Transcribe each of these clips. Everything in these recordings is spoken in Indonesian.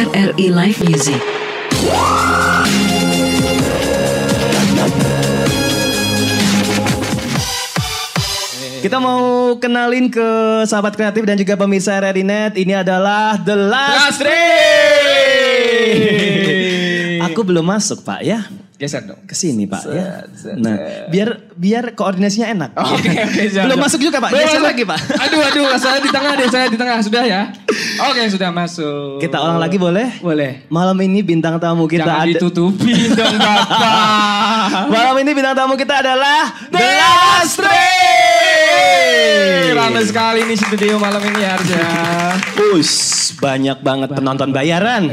RRI Live Music. Kita mau kenalin ke sahabat kreatif dan juga pemirsa RRI Net. Ini adalah The Last Three. Aku belum masuk Pak ya. Geser dong. Kesini Pak ya. Nah biar koordinasinya enak. Oke, belum masuk juga Pak. Geser lagi Pak. Aduh, saya di tengah deh, saya di tengah. Sudah ya? Oke, sudah masuk. Kita ulang lagi boleh? Boleh. Malam ini bintang tamu kita Jangan ditutupin dong Bapak. Malam ini bintang tamu kita adalah The Last Three. Ramai sekali nih studio malam ini Arja. Banyak banget penonton bayaran.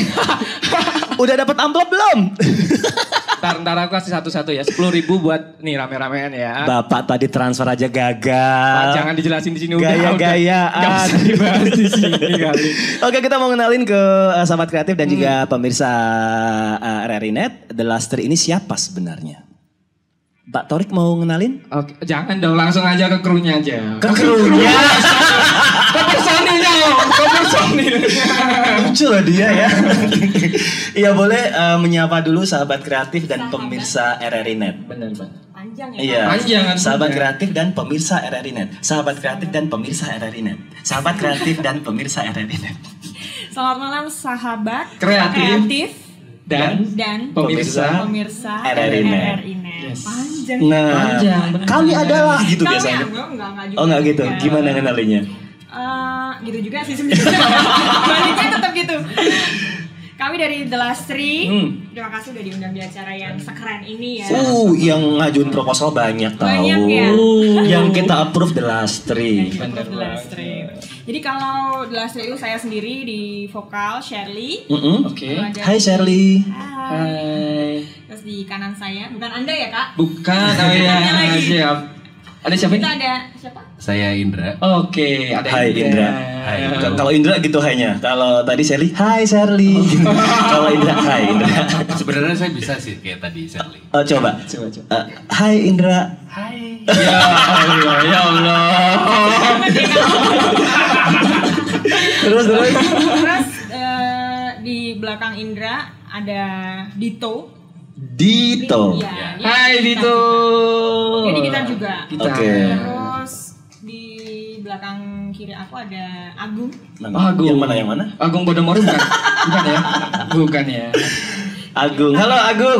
Udah dapat amplop belum? Ntar aku kasih satu-satu ya. 10.000 buat nih rame-ramean ya. Bapak tadi transfer aja gagal. Pak, jangan dijelasin di sini Gaya-gayaan. Gak usah dibahas di sini kali. Oke, kita mau kenalin ke sahabat kreatif dan juga pemirsa RRI Net. The Last Three ini siapa sebenarnya? Pak Torik mau ngenalin? Oke, jangan dong, langsung aja ke krunya aja. Ke krunya? Ke personilnya loh, ke personilnya. Lucu loh dia ya. Iya boleh menyapa dulu sahabat kreatif dan pemirsa RRI Net. Benar banget. Panjang ya. Iya, Panjang, sahabat ya. kreatif dan pemirsa RRI Net. Sahabat kreatif dan pemirsa RRI Net. Sahabat kreatif dan pemirsa RRI Net. Selamat malam sahabat Kreatif. Dan pemirsa RRI Net. Yes. Panjang. Nah, Panjang, bener. kami adalah gitu Kami biasanya. enggak juga. Oh enggak gitu, gimana kenalinya? Gitu juga sih sebenarnya. Baliknya tetap gitu. Kami dari The Last Three. Terima kasih udah diundang di acara yang sekeren ini ya. Yang ngajuin proposal banyak tahu. Banyak ya. Yang kita approve The Last Three. The Last Three. Jadi kalau The Last Three itu saya sendiri di vokal Shirley. Oke. Hai Shirley. Hai. Terus di kanan saya, bukan Anda ya Kak? Bukan, oh iya, siap. Ada siapa Kita ini? ada siapa? Saya Indra. Oke, ada Hai Indra. Hai. Kalau Indra gitu hanya. Kalau tadi Shirley, hai Shirley. Kalau Indra, hai Indra. Sebenarnya saya bisa sih kayak tadi Sally. Coba. Coba. Hai Indra. Hai. Ya Allah, ya Allah. Terus. Terus di belakang Indra ada Dito. Dito. Iya, dia Hai gitar Dito. juga. Dia di gitar juga. Oke. Terus di belakang kiri aku ada Agung. Agung. Yang mana? Agung Podomoro bukan? Bukan ya? Bukan ya. Agung. Halo Agung.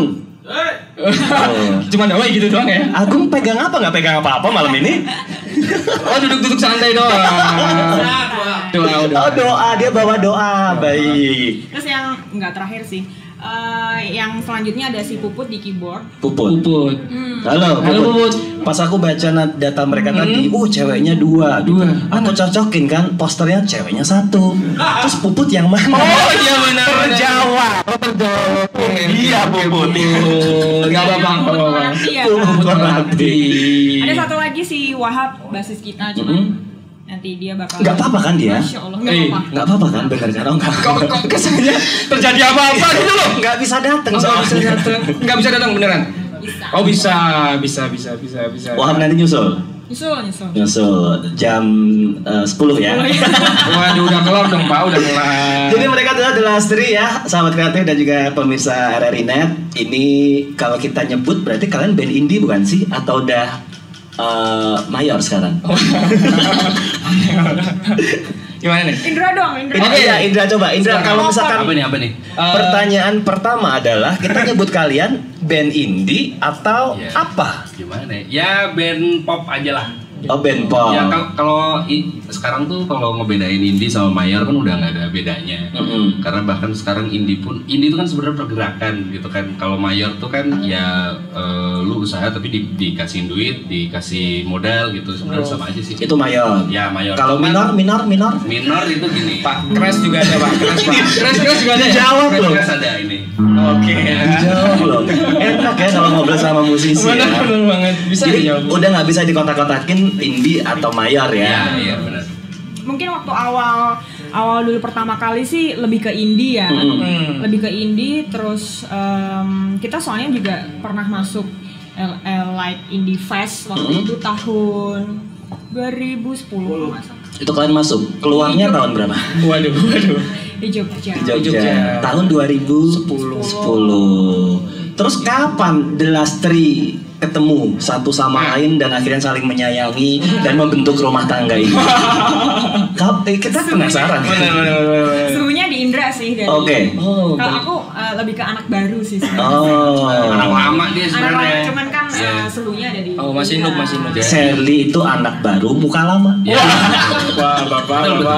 Cuma doang gitu doang ya? Agung pegang apa? Nggak pegang apa-apa malam ini? Oh duduk-duduk santai doang. Doa. Oh doa, dia bawa doa. Baik. Terus yang enggak terakhir sih. Yang selanjutnya ada si Puput di keyboard. Puput. Halo Halo, Puput. Puput. Pas aku baca data mereka tadi, ceweknya dua. Aku cocokin kan, posternya ceweknya satu. Terus Puput yang mana? Oh iya benar. Terjawab. Iya Puput. Gak apa-apa. Puput Melati ya. Puput Melati. Ada satu lagi si Wahab, basis kita cuman nanti dia bakal. Nggak apa-apa kan dia? Masya Allah, nggak apa-apa. Nggak apa-apa kan, bener kan? Oh, Kok kesannya terjadi apa-apa gitu loh? nggak bisa datang Nggak bisa datang. Nggak bisa datang beneran? Bisa. Oh bisa. Wahab nanti nyusul jam 10 ya. Waduh udah kelar dong Pak, udah kelar. Jadi mereka adalah The Last Three ya, sahabat kreatif dan juga pemirsa RRI Net. Ini kalau kita nyebut berarti kalian band indie bukan sih? Atau udah mayor sekarang? Gimana nih? Indra dong, Indra. Oke ya Indra, coba Indra kalau misalkan Apa nih? pertanyaan pertama adalah kita nyebut kalian band indie atau Iya. apa? Gimana ya? Band pop aja lah. Oh band pop. Ya kalau sekarang tuh kalau ngebedain indie sama mayor kan udah nggak ada bedanya. Karena bahkan sekarang indie itu kan sebenarnya pergerakan gitu kan. Kalau mayor tuh kan ya lu usaha tapi dikasih duit, dikasih modal gitu, sebenarnya sama aja sih. Itu mayor. Ya mayor. Kalau minor? Minor itu gini. Pak, crash juga ada Pak, crash Pak. Crash juga ada ya? Jawab loh. Crash ada ini. Oke. Jawab loh. Enak ya kalau ngobrol sama musisi ya. Bener banget, bisa Jadi dijawab. udah nggak bisa dikotak-kotakin indie atau mayor ya. Iya benar. Mungkin waktu awal dulu pertama kali sih lebih ke indie ya. Lebih ke indie terus kita soalnya juga pernah masuk Light Indie Fest waktu itu tahun 2010 masa. Itu kalian masuk. Keluarnya tahun berapa? Waduh. Di Jogja. Jogja. Tahun 2010. Terus kapan The Lastri ketemu satu sama lain dan akhirnya saling menyayangi dan membentuk rumah tangga ini? Kita penasaran. Serunya di Indra sih dari. Oke. Kalau aku lebih ke anak baru sih sebenarnya. Anak lama dia sebenarnya. Anak lama, cuman kan serunya ada di. Masih Indra. nuk. Sherly itu anak baru, muka lama. Ya. Wah, bapak.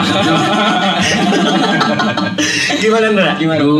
Gimana Ndra?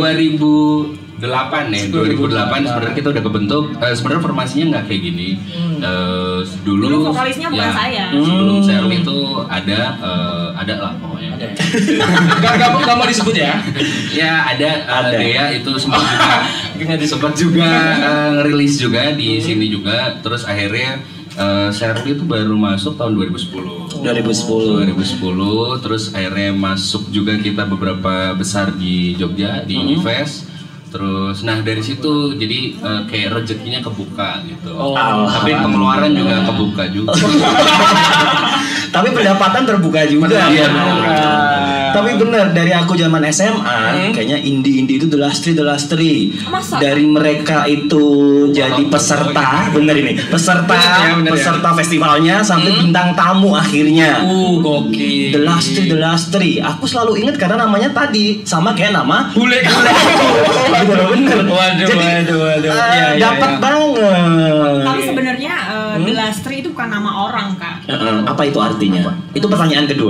2008 nih, 2008 sebenarnya kita udah kebentuk. Sebenarnya formasinya nggak kayak gini. Dulu vokalisnya bukan saya. Sebelum Sherly itu ada lah pokoknya. Gak mau disebut ya? Ya ada. Dea itu sempat juga rilis juga di sini juga. Terus akhirnya Sherly itu baru masuk tahun 2010. 2010 terus akhirnya masuk juga kita beberapa besar di Jogja di Unifest. Terus dari situ jadi kayak rezekinya kebuka gitu. Tapi pengeluaran juga kebuka juga. Tapi pendapatan terbuka juga. Tapi bener dari aku zaman SMA kayaknya indie itu The Lastri. Masa? Dari mereka itu jadi peserta, bener ini. Peserta festivalnya sampai bintang tamu akhirnya. Gokil. The Lastri. Aku selalu ingat karena namanya tadi sama kayak nama Bule. Bener. Waduh. Dapat banget. Tapi sebenarnya The Lastri itu bukan nama orang, Kak. Apa itu artinya? Itu pertanyaan kedua.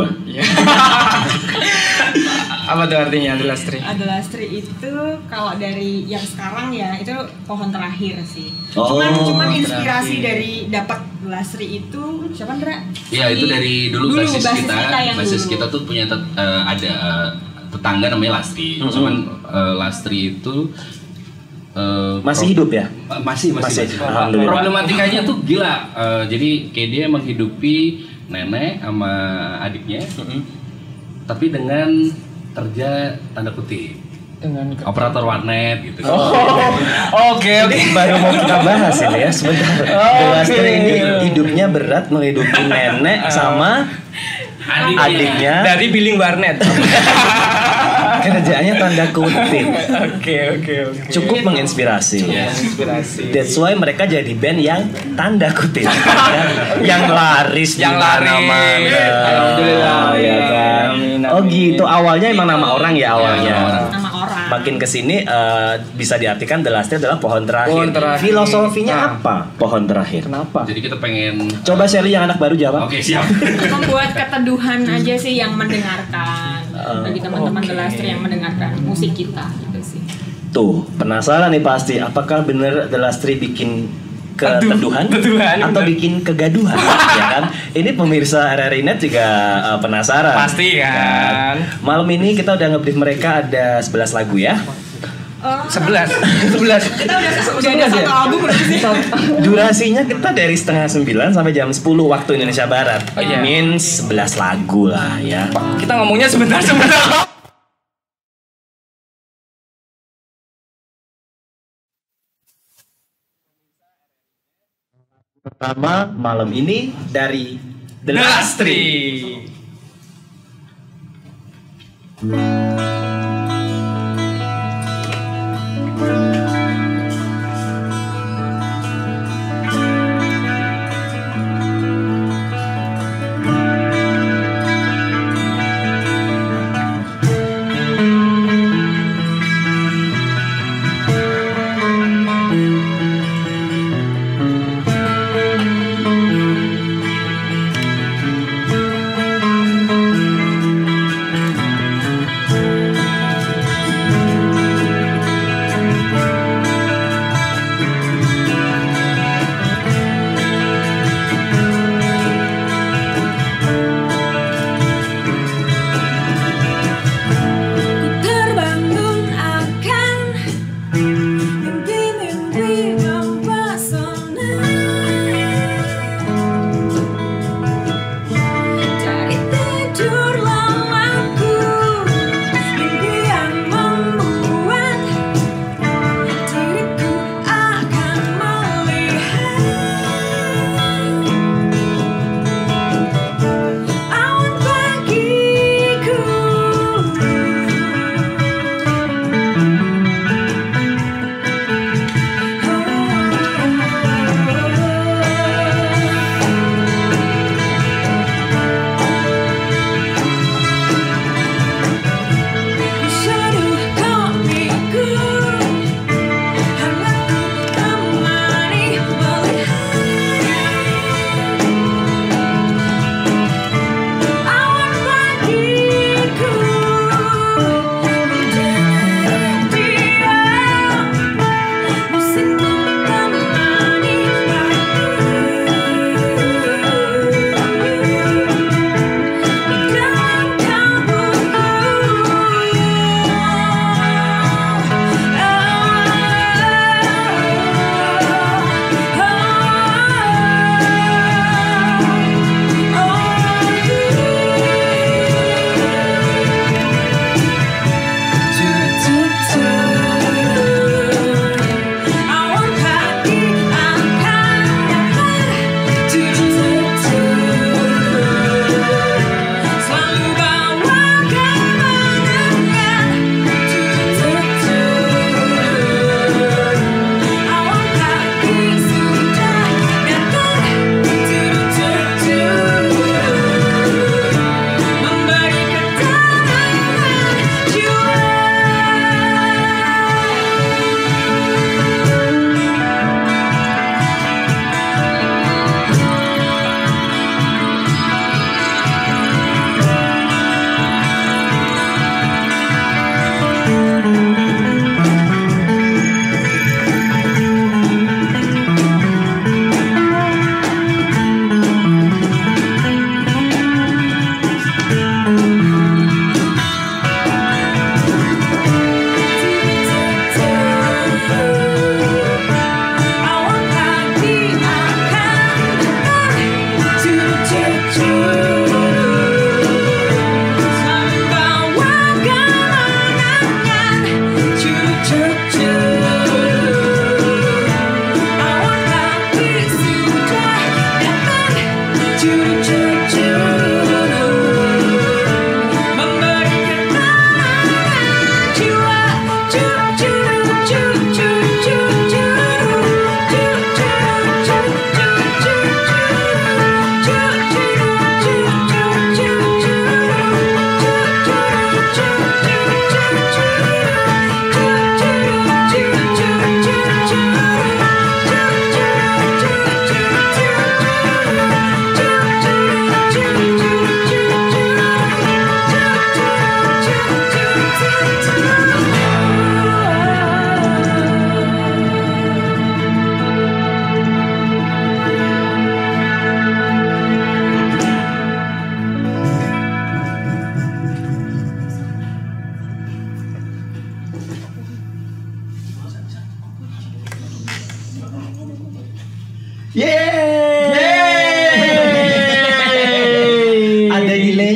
Apa tuh artinya The Lastri? The Lastri itu kalau dari yang sekarang ya itu pohon terakhir sih. Oh, Cuman inspirasi dari dapat The Lastri itu siapa Ndra? Ya itu dari dulu basis kita kita tuh punya ada tetangga namanya Lastri. Cuman Lastri itu masih hidup ya? Masih. Alhamdulillah. Problematikanya tuh gila. Jadi kayak dia menghidupi nenek sama adiknya, tapi dengan kerja tanda kutip dengan operator warnet gitu. Oke. Baru mau kita bahas ini ya sebentar. The Lastri ini hidupnya berat menghidupi nenek sama adiknya dari billing warnet. Kerjaannya tanda kutip. Oke. Cukup menginspirasi. Inspirasi. That's why mereka jadi band yang tanda kutip. Yang laris. Alhamdulillah. Ya kan. Oh gitu. Awalnya emang nama orang ya awalnya. Nama orang. Makin kesini bisa diartikan The Lastri adalah pohon terakhir. Pohon terakhir. Filosofinya apa? Pohon terakhir. Kenapa? Jadi kita pengen. Coba Sherly yang anak baru jawab. Oke, siap. Membuat keteduhan aja sih yang mendengarkan bagi teman-teman The Lastri yang mendengarkan musik kita gitu sih. Tuh, penasaran nih pasti. Apakah bener The Lastri bikin keteduhan atau bikin kegaduhan? Ya kan? Ini pemirsa RRI Net juga penasaran. Pasti kan. Malam ini kita udah nge-brief mereka ada 11 lagu ya. 11. Kita udah ada satu album berarti sih. Durasinya kita dari setengah 9 sampai jam 10 waktu Indonesia Barat. Means 11 lagu lah ya. Kita ngomongnya sebentar. Pertama malam ini dari The Lastri.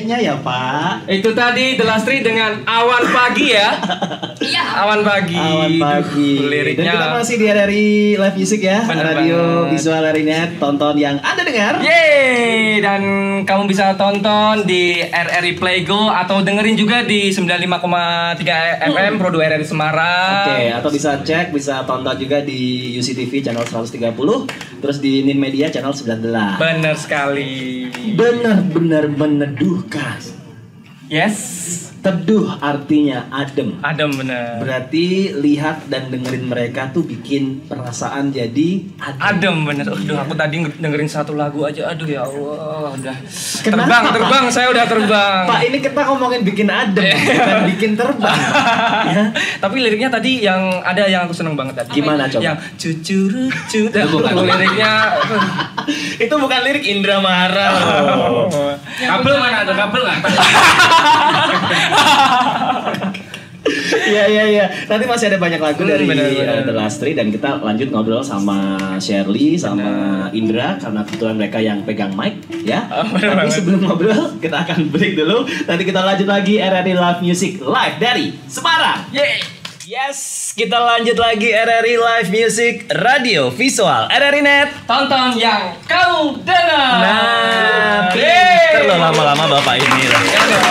liriknya ya Pak. Itu tadi The Lastri dengan Awan Pagi ya. Iya. Awan Pagi. Awan Pagi. Liriknya. Dan kita masih di RRI Live Music ya. Bener Radio banget. Visual RRI.net. Tonton yang Anda dengar. Yeay, dan kamu bisa tonton di RRI Playgo atau dengerin juga di 95,3 FM Pro 2 RRI Semarang. Oke, atau bisa cek, bisa tonton juga di UCTV channel 130, terus di Nin Media channel 19. Bener sekali. Benar-benar meneduhkan. Yes. Teduh artinya adem. Adem bener. Berarti lihat dan dengerin mereka tuh bikin perasaan jadi adem. Adem bener. Aduh, aku tadi dengerin satu lagu aja. Aduh ya Allah, udah Kenapa? terbang. Saya udah terbang. Pak, ini kita ngomongin bikin adem, bukan bikin terbang. Ya. Tapi liriknya tadi yang ada yang aku seneng banget tadi. Gimana coba? Yang cucu. Liriknya. Itu bukan lirik Indra Mahara. Kabel mana ada kabel nggak? Iya. Nanti masih ada banyak lagu dari bener. The Lastri dan kita lanjut ngobrol sama Shirley sama Indra karena kebetulan mereka yang pegang mic ya. Tapi sebelum ngobrol kita akan break dulu. Nanti kita lanjut lagi RRI Live Music live dari Semarang. Yeay. Yes, kita lanjut lagi RRI Live Music Radio Visual RRI.net. Tonton yang kau dengar. Nah, pinter loh lama-lama bapak ini loh.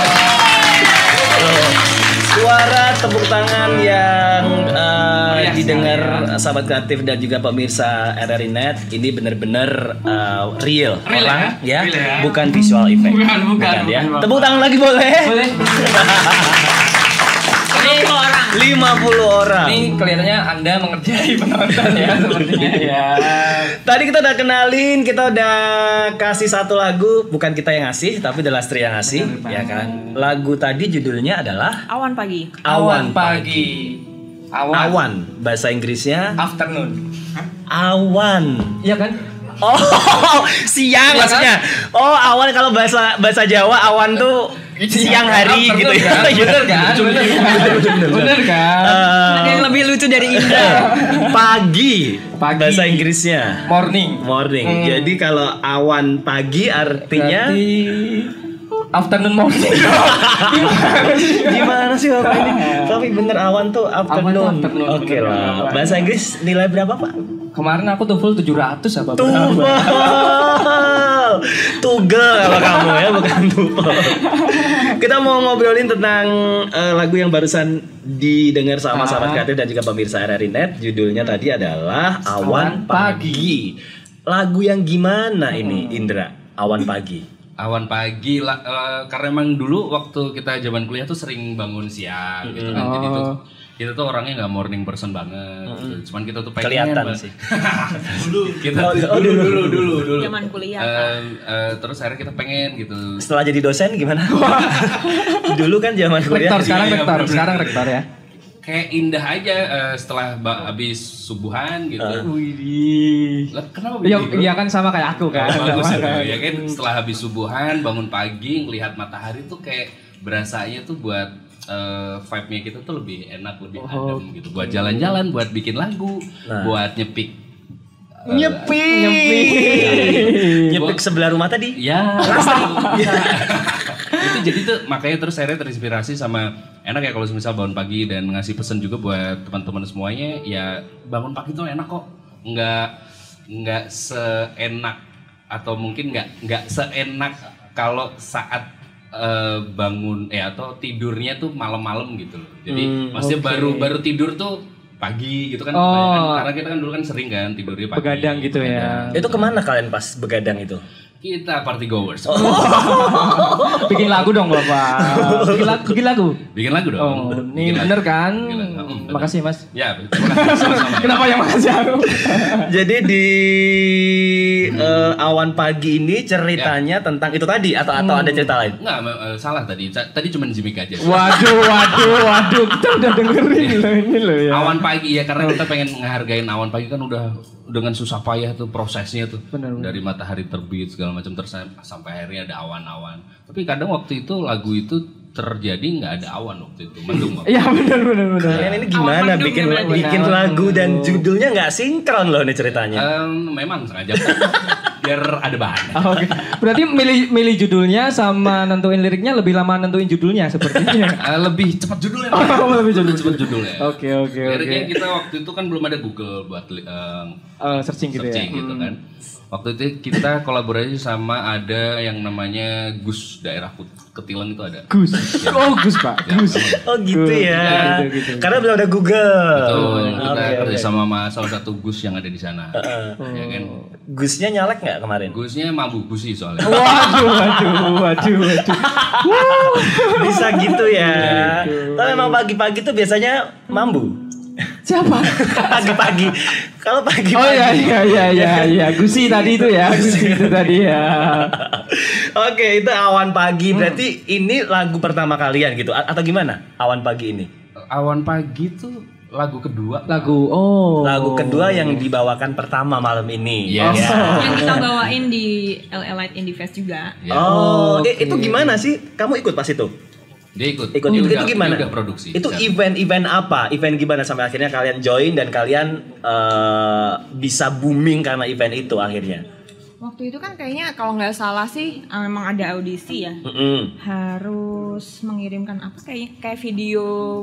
Suara tepuk tangan yang didengar sahabat kreatif dan juga pemirsa RRI.net ini benar-benar real orang ya, Real ya? bukan visual effect. Bukan ya. Bapak. Tepuk tangan lagi boleh? Boleh. 50 orang. Ini kelihatannya Anda mengerjai penonton ya sepertinya ya. Tadi kita udah kenalin, kita udah kasih satu lagu, bukan kita yang ngasih, tapi The Lastri yang ngasih, ya kan? Lagu tadi judulnya adalah Awan Pagi. Awan Pagi. Awan, bahasa Inggrisnya Afternoon. awan. Iya kan? Oh, siang Iya maksudnya. Oh, awan kalau bahasa Jawa awan tuh siang hari gitu ya. Bener kan? Bener kan? Ada yang lebih lucu dari Indra. Pagi. Pagi. Bahasa Inggrisnya Morning. Jadi kalau awan pagi artinya Berarti afternoon morning. gimana sih Bapak ini? Tapi bener awan tuh afternoon. afternoon, Oke bener. lah. Bahasa Inggris nilai berapa, Pak? Kemarin aku TOEFL 700 apa? Tugel kalau kamu ya, bukan tupel. Kita mau ngobrolin tentang lagu yang barusan didengar sama sahabat kreatif dan juga pemirsa RRI.net. Judulnya tadi adalah Awan Pagi. Lagu yang gimana ini, Indra? Awan Pagi. Awan Pagi lah, karena emang dulu waktu kita zaman kuliah tuh sering bangun siang gitu kan. Jadi tuh kita tuh orangnya nggak morning person banget. Gitu. Cuman kita tuh pengen Kelihatan sih. kita dulu. Zaman kuliah. Terus akhirnya kita pengen gitu. Setelah jadi dosen gimana? Dulu kan zaman kuliah. Rektor sekarang Iya, rektor, bener. sekarang rektor ya. Kayak indah aja setelah habis subuhan gitu. Widih. Lah, kenapa Iya, begitu? iya kan sama kayak aku kan. Bagus Sama ya kan, setelah habis subuhan bangun pagi ngelihat matahari tuh kayak berasanya tuh buat vibe-nya kita tuh lebih enak, lebih adem gitu. Buat jalan-jalan, buat bikin lagu, buat nyepik Nyepik sebelah rumah tadi. ya. Itu jadi tuh makanya terus saya terinspirasi sama enak ya kalau misal bangun pagi dan ngasih pesan juga buat teman-teman semuanya ya bangun pagi tuh enak kok. Nggak seenak atau mungkin nggak seenak kalau saat bangun atau tidurnya tuh malam-malam gitu loh. Jadi maksudnya baru tidur tuh pagi gitu kan. Karena kita kan dulu kan sering kan tidurnya pagi. Begadang gitu ya. Itu kemana kalian pas begadang itu? Kita party goers. Bikin lagu dong Bapak. Bikin lagu. Bikin lagu dong. Oh, ini bener kan? Bikin lagu. Makasih Mas. Ya, terima kasih sama-sama. Kenapa yang makasih aku? Jadi di Awan Pagi ini ceritanya tentang itu tadi atau ada cerita lain? Enggak, salah tadi. Tadi cuma gimmick aja. Waduh, kita udah dengerin loh ini loh ya. Awan pagi ya karena kita pengen ngehargain awan pagi kan udah dengan susah payah tuh prosesnya tuh. Bener. Dari matahari terbit segala macam terus sampai akhirnya ada awan-awan. Tapi kadang waktu itu lagu itu terjadi nggak ada awan waktu itu, mendung waktu. Iya benar. Kalian ini gimana Awan bikin mendung ya, bikin lagu dan judulnya nggak sinkron loh nih ceritanya. Memang sengaja. biar ada bahan. Oke. Berarti milih judulnya sama nentuin liriknya lebih lama nentuin judulnya sepertinya. Lebih cepat judulnya. Lebih cepat judulnya. Oke. Liriknya kita waktu itu kan belum ada Google buat searching gitu ya. gitu kan. Waktu itu kita kolaborasi sama ada yang namanya Gus daerah Ketilang itu ada. Gus. Oh Gus Pak. Ya, Gus. Oh gitu ya. Gitu. Karena belum ada Google. Betul. Kita kerja sama salah satu Gus yang ada di sana. Ya kan. Gusnya nyalek nggak kemarin? Gusnya mabuk Gusi soalnya. Waduh. Bisa gitu ya. Tapi emang pagi-pagi tuh biasanya mambu. Siapa? Pagi-pagi. Kalau pagi-pagi. Oh iya. Gusi tadi itu ya. Gusi itu tadi ya. Oke, itu Awan Pagi. Berarti ini lagu pertama kalian gitu atau gimana? Awan Pagi ini. Awan Pagi tuh lagu kedua. Lagu kedua yang dibawakan pertama malam ini. Yes. Yang kita bawain di LA Light Indie Fest juga. Ya. Itu gimana sih? Kamu ikut pas itu? Dia ikut. Itu gimana? Dia udah produksi. Itu event apa? Event gimana sampai akhirnya kalian join dan kalian bisa booming karena event itu akhirnya? Waktu itu kan kayaknya kalau nggak salah sih memang ada audisi ya. Harus mengirimkan apa kayak video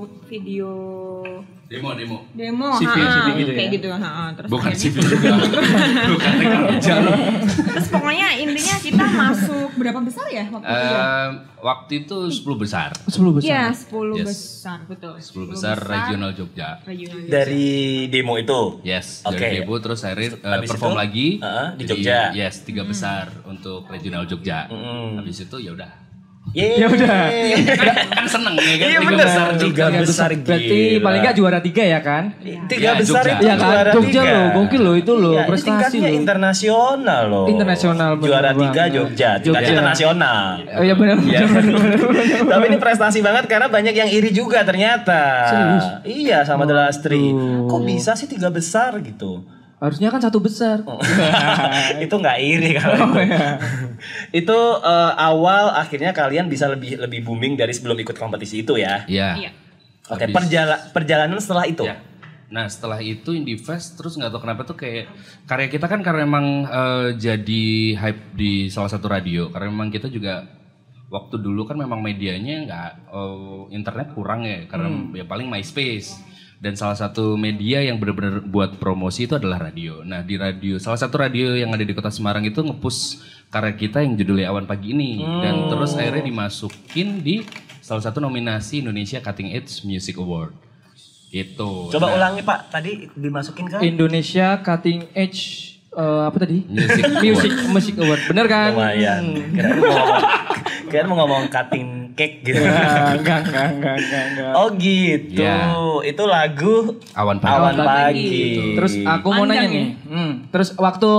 Demo. CV gitu kayak ya? gitu. Terus Bukan akhirnya- CV juga. Bukan kerja. Terus pokoknya intinya kita masuk berapa besar ya waktu itu? Waktu itu 10 besar. 10 besar. Iya, 10 Yes. besar, betul. 10 besar regional Jogja. Regional Jogja. Dari demo itu. Yes, Oke. dari debut terus akhirnya Habis perform itu, lagi di Jadi, Jogja. Yes, 3 besar untuk regional Jogja. Habis itu ya udah. Ya udah. Kan seneng ya kan. Iya Tiga bener. besar Tiga besar Berarti gila. paling nggak juara 3 ya kan? Tiga Ya, besar Jogja. itu Iya kan? juara Jogja 3. loh, gokil loh itu loh, Iya, ini prestasi tingkatnya loh. internasional loh. Internasional, bener Juara 3 banget. Jogja, tingkatnya Jogja. internasional. Oh iya benar. Iya. Tapi ini prestasi banget karena banyak yang iri juga ternyata. Serius? Iya sama The Lastri. Kok bisa sih 3 besar gitu? Harusnya kan 1 besar. Itu nggak iri kalau itu. Itu awal akhirnya kalian bisa lebih booming dari sebelum ikut kompetisi itu ya. Iya. Iya. Oke, Habis- perjalanan setelah itu. Ya. Nah setelah itu Indie Fest terus nggak tahu kenapa tuh kayak karya kita kan karena emang jadi hype di salah satu radio karena memang kita juga waktu dulu kan memang medianya nggak internet kurang ya karena ya paling MySpace dan salah satu media yang benar-benar buat promosi itu adalah radio. Nah di radio salah satu radio yang ada di kota Semarang itu nge-push karya kita yang judulnya Awan Pagi ini dan terus akhirnya dimasukin di salah satu nominasi Indonesia Cutting Edge Music Award. Gitu. Coba Nah, ulangi Pak, tadi dimasukin kan? Indonesia Cutting Edge apa tadi? Music Award. Bener kan? Lumayan. Kirain mau ngomong cutting cake gitu. Enggak. Oh gitu. Ya. Itu lagu Awan Pagi. Awan Pagi. Terus aku mau Panjang nanya ya? nih. Terus waktu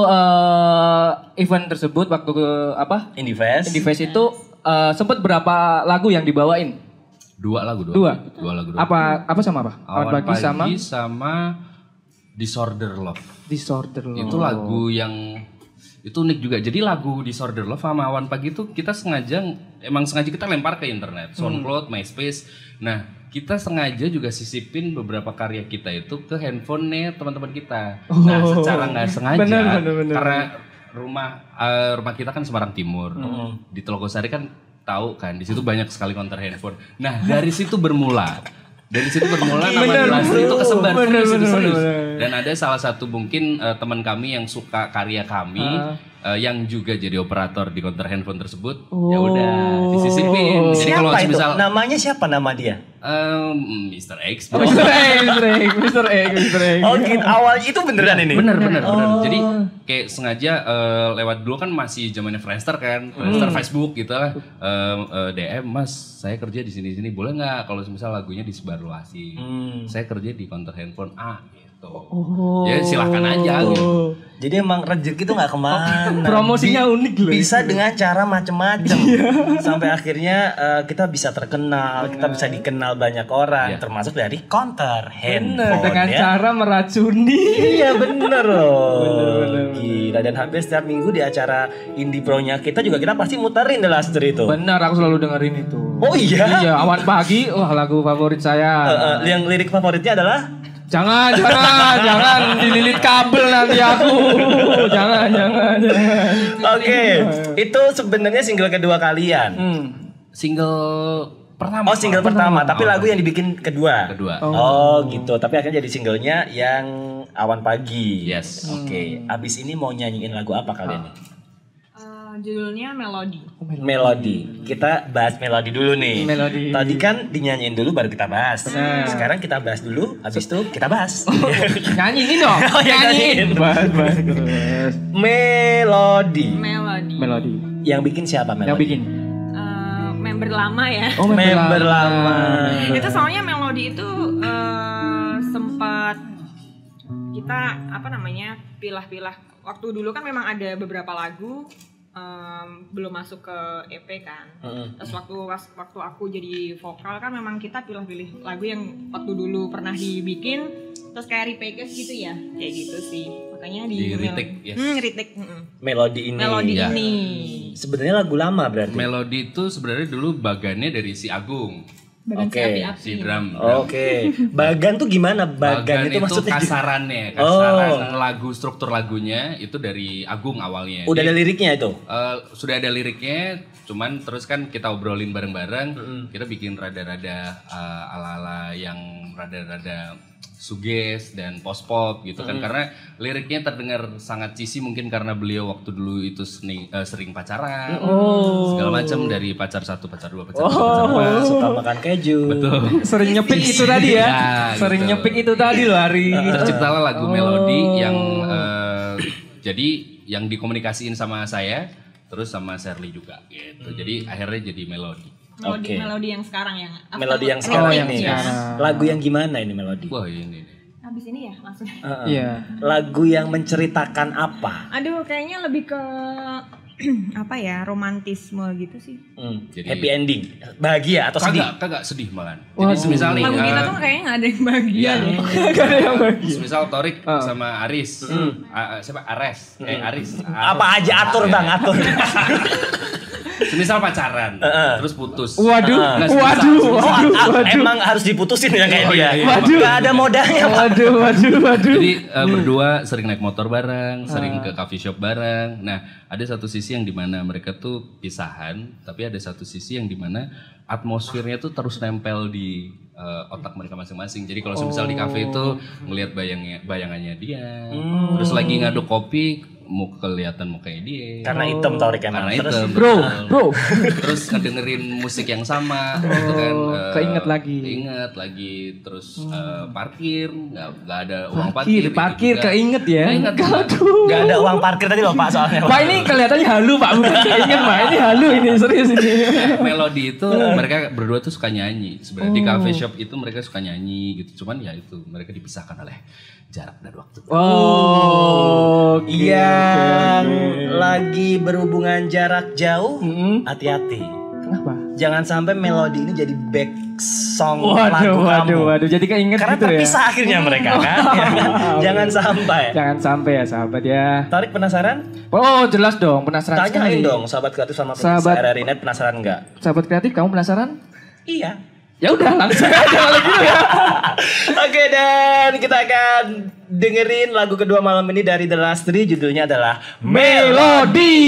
event tersebut waktu ke apa? Indie Fest. Indie Fest itu sempat berapa lagu yang dibawain? Dua lagu. Apa sama apa? Awan Pagi sama Disorder Love. Disorder Love. Itu lagu yang itu unik juga. Jadi lagu Disorder Love sama Awan Pagi itu kita sengaja kita lempar ke internet, SoundCloud, MySpace. Nah, kita sengaja juga sisipin beberapa karya kita itu ke handphonenya teman-teman kita. Nah, secara nggak sengaja Bener. karena rumah kita kan Semarang Timur. Di Telogosari kan tahu kan, di situ banyak sekali konter handphone. Nah, dari situ bermula. Nama Lastri itu kesebar serius. Dan ada salah satu mungkin teman kami yang suka karya kami yang juga jadi operator di konter handphone tersebut. Ya udah disisipin. Jadi kalau Siapa itu? misal Namanya siapa nama dia? Mr. X. Mr. X. Oh gitu. Awalnya itu beneran ini. Bener. Jadi kayak sengaja lewat dulu kan masih zamannya Friendster kan, Friendster Facebook gitu lah. DM Mas, saya kerja di sini boleh nggak kalau misal lagunya disebarluasi? Saya kerja di konter handphone A gitu. Ya silahkan aja gitu. Jadi emang rezeki tuh nggak kemana. Promosinya unik loh. Bisa dengan cara macem-macem. Sampai akhirnya kita bisa terkenal, kita bisa dikenal banyak orang, termasuk dari konter handphone. Dengan ya. cara meracuni. Iya bener loh. Gila, dan hampir setiap minggu di acara Indie Pro-nya kita juga kita pasti muterin The Lastri itu. Benar, aku selalu dengerin itu. Oh iya? Iya, Awan Pagi, wah lagu favorit saya. Yang lirik favoritnya adalah Jangan dililit kabel nanti aku. Jangan. Oke, itu sebenarnya single kedua kalian. Single pertama. Oh, single pertama, tapi lagu yang dibikin kedua. Oh, gitu. Tapi akhirnya jadi singlenya yang Awan Pagi. Yes. Oke, abis ini mau nyanyiin lagu apa kalian nih? Judulnya Melody. Melodi. Kita bahas melodi dulu nih. Melodi. Tadi kan dinyanyiin dulu baru kita bahas. Sekarang kita bahas dulu, habis itu kita bahas. Nyanyiin dong. Oh, ya, nyanyiin. Bahas. Melodi. Melodi. Yang bikin siapa melodi? Yang bikin. Member lama ya. Oh, member lama. Itu soalnya Melody itu sempat kita pilah-pilah. Waktu dulu kan memang ada beberapa lagu belum masuk ke EP kan. Terus waktu aku jadi vokal kan memang kita pilih-pilih lagu yang waktu dulu pernah dibikin terus kayak repackage gitu ya. Kayak gitu sih. Makanya di retake. Retake. Melodi ini. Ini. Sebenarnya lagu lama berarti. Melodi itu sebenarnya dulu bagannya dari si Agung. Oke. Si drum. Oke. Bagan tuh gimana? Bagan itu maksudnya kasaran lagu, struktur lagunya itu dari Agung awalnya. Udah ada liriknya itu? Sudah ada liriknya, cuman terus kan kita obrolin bareng-bareng, kita bikin rada-rada ala-ala yang rada-rada suges dan post-pop gitu kan, karena liriknya terdengar sangat cheesy mungkin karena beliau waktu dulu itu sering pacaran, segala macam, dari pacar 1, pacar 2, pacar 3, suka makan keju. betul. Sering nyepik itu tadi ya. Sering gitu. nyepik itu tadi loh Ari. Terciptalah lagu Melodi yang jadi yang dikomunikasiin sama saya, terus sama Shirley juga gitu. Jadi akhirnya jadi Melodi. Melodi yang sekarang yang Melodi yang sekarang ini. Lagu yang gimana ini Melodi? Wah ini. Habis ini ya langsung. Iya. Lagu yang menceritakan apa? Aduh, kayaknya lebih ke apa ya, romantisme gitu sih. Jadi, happy ending, bahagia atau sedih? Kagak sedih malahan. Waduh. Jadi semisal nih, Lagu kita tuh kayaknya nggak ada yang bahagia deh. Gak ada yang bahagia. semisal Torik sama Aris, siapa Aris? Apa aja atur bang, atur. Semisal pacaran, terus putus. Waduh. Emang harus diputusin ya kayak dia. Waduh. Gak ada modalnya. Waduh. Jadi berdua sering naik motor bareng, sering ke coffee shop bareng. Nah, ada satu sisi yang dimana mereka tuh pisahan, tapi ada satu sisi yang dimana atmosfernya tuh terus nempel di otak mereka masing-masing. Jadi kalau semisal di kafe itu ngelihat bayangannya dia, terus lagi ngaduk kopi, mau kelihatan mukanya dia. Karena hitam Torik emang. Karena Terus, hitam. Bro. Terus ngedengerin musik yang sama, gitu kan. Keinget lagi. Terus parkir, nggak ada uang parkir. Parkir juga. keinget ya. Keinget. Aduh. gak ada uang parkir tadi loh Pak soalnya. Pak ini kelihatannya halu Pak, bukan keinget Pak. Ini halu ini, serius ini. Melodi itu mereka berdua tuh suka nyanyi. Sebenarnya di cafe shop itu mereka suka nyanyi gitu. Cuman ya itu mereka dipisahkan oleh jarak dan waktu. Yang lagi berhubungan jarak jauh, hati-hati. Kenapa? Jangan sampai Melodi ini jadi back song lagu kamu. Waduh. Jadi keinget Karena gitu ya. terpisah akhirnya mereka kan. Ya kan? Jangan sampai. Jangan sampai ya sahabat ya. Tarik penasaran? Oh jelas dong, penasaran Tanyain sekali. dong sahabat kreatif sama Sahabat- RRI Net, penasaran nggak? Sahabat kreatif, kamu penasaran? Iya. Ya udah langsung aja kalau gitu ya. Oke, dan kita akan dengerin lagu kedua malam ini dari The Last Three, judulnya adalah Melodi.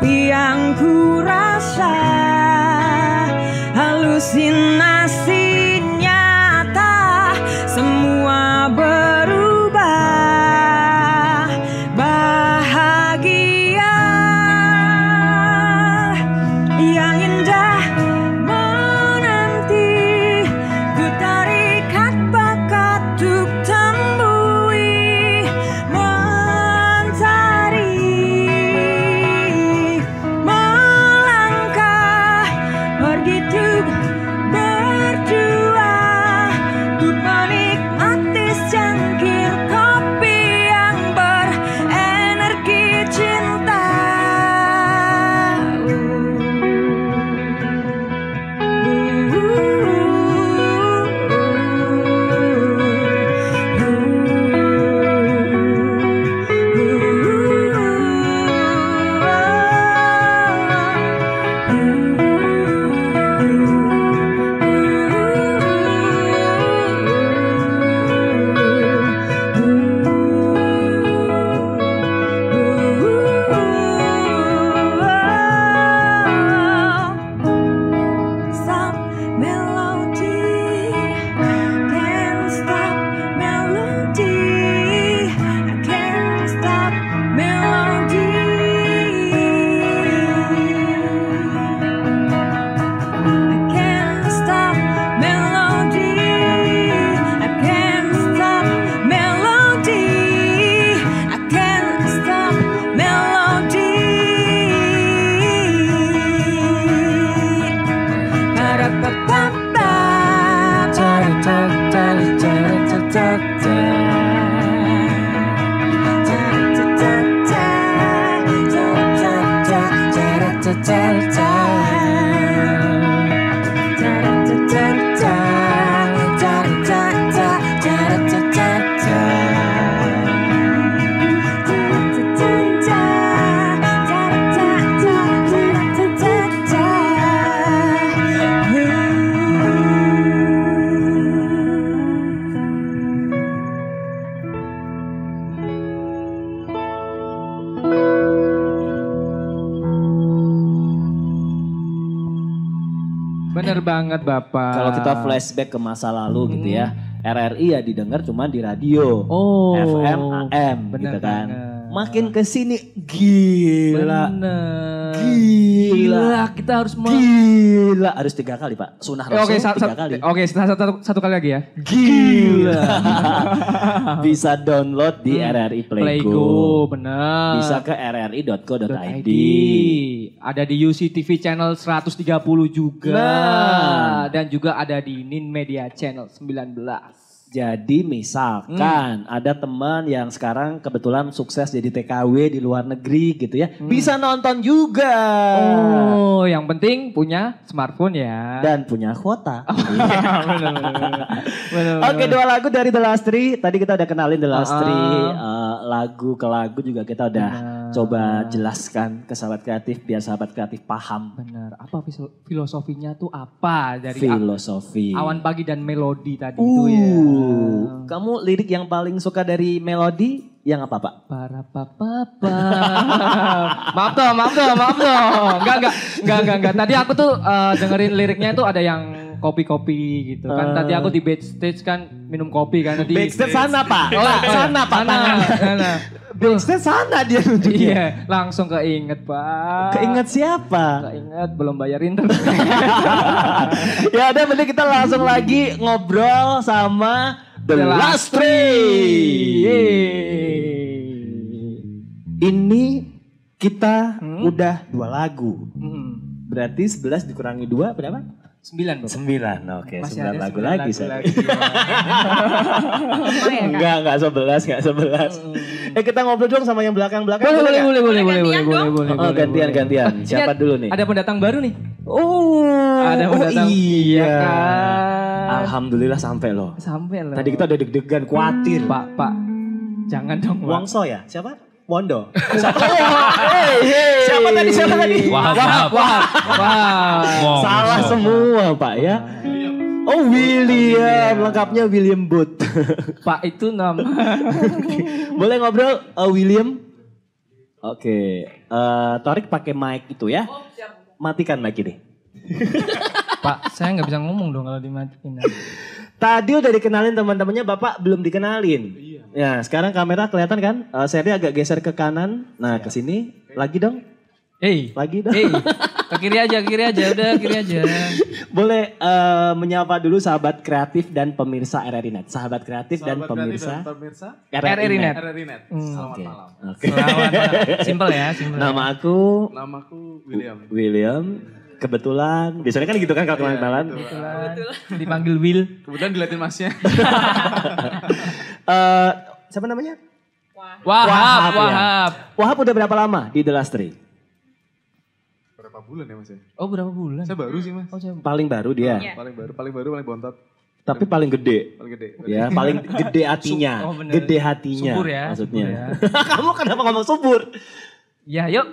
Tapi yang ku rasa halusinasi nyata, semua berubah bahagia. Yang indah menanti, ku tarikat bakat untuk tembui mentari, melangkah pergi untuk berdua, untuk menikmati secangkir kopi yang berenergi cinta. Stop melody, can't stop melody, I can't stop melody. I can't stop melody, I can't stop melody, I can't stop melody. Bener banget Bapak. Kalau kita flashback ke masa lalu gitu ya, RRI ya didengar cuma di radio, Oh, FM, AM bener gitu kan. banget. Makin kesini gila, Bener. gila, kita harus gila. Harus 3 kali Pak, sunah Oke, rasul 3 kali. satu kali lagi ya. Gila. Bisa download di RRI Playgo. Playgo, bener. Bisa ke rri.co.id. Ada di UCTV channel 130 juga. Nah. Dan juga ada di Nin Media channel 19. Jadi misalkan ada teman yang sekarang kebetulan sukses jadi TKW di luar negeri gitu ya. Bisa nonton juga. Oh, yang penting punya smartphone ya. Dan punya kuota. Bener. Oke, 2 lagu dari The Lastri. Tadi kita udah kenalin The Lastri. Lagu ke lagu juga kita udah coba jelaskan ke sahabat kreatif biar sahabat kreatif paham. Bener. Apa filosofinya tuh apa dari Filosofi. Awan Pagi dan Melodi tadi itu ya. Kamu lirik yang paling suka dari melodi yang apa Pak? Para papa. Maaf toh. Enggak. Tadi aku tuh dengerin liriknya itu ada yang kopi-kopi gitu kan. Tadi aku di backstage kan minum kopi kan. Tadi Backstage sana Pak. Sana Pak. Sana. Backstage sana dia nunjukin. Iya, langsung keinget Pak. Keinget siapa? Keinget belum bayar internet. Ya udah, mending kita langsung lagi ngobrol sama The Lastri. Ini kita udah 2 lagu. Berarti 11 dikurangi 2 berapa? 9 Bapak. 9, oke. Masih 9 ada lagu 9 lagi. Enggak 11. Kita ngobrol dong sama yang belakang-belakang. Boleh. Oh, gantian. Siapa dulu nih? Ada pendatang baru nih. Ada pendatang. Iya Iya. kan. Alhamdulillah sampai loh. Sampai loh. Tadi kita udah deg-degan, khawatir. Pak. Jangan dong, Pak. Wongso ya? Siapa? Wondo. Siapa tadi? Wah. Salah semua Pak ya. Oh, William, lengkapnya William Booth. Pak itu nama. Boleh ngobrol William? Oke. Torik pakai mic itu ya. Matikan mic ini. Pak, saya nggak bisa ngomong dong kalau dimatiin. Tadi udah dikenalin teman-temannya, Bapak belum dikenalin. Iya. Ya, sekarang kamera kelihatan kan? Saya agak geser ke kanan. Nah, ke sini. Lagi dong. Lagi dong. Ke kiri aja, udah kiri aja. Boleh menyapa dulu sahabat kreatif dan pemirsa RRI Net. Sahabat kreatif dan pemirsa RRI Net. Selamat malam. Oke. Selamat malam. Simple ya, simple. Namaku William. Kebetulan, biasanya kan gitu kan kalau kenalan. Kebetulan. Dipanggil Will. Kebetulan diliatin masnya. Siapa namanya? Wahab. Wahab udah berapa lama di The Lastri? Berapa bulan ya mas ya? Oh, berapa bulan? Saya baru sih mas. Paling baru dia. Iya. Paling baru, paling bontot. Tapi paling gede. Paling gede. Ya, paling gede hatinya. bener. Gede hatinya. Subur ya. Maksudnya. Subur ya. Kamu kenapa ngomong subur? Ya, yuk.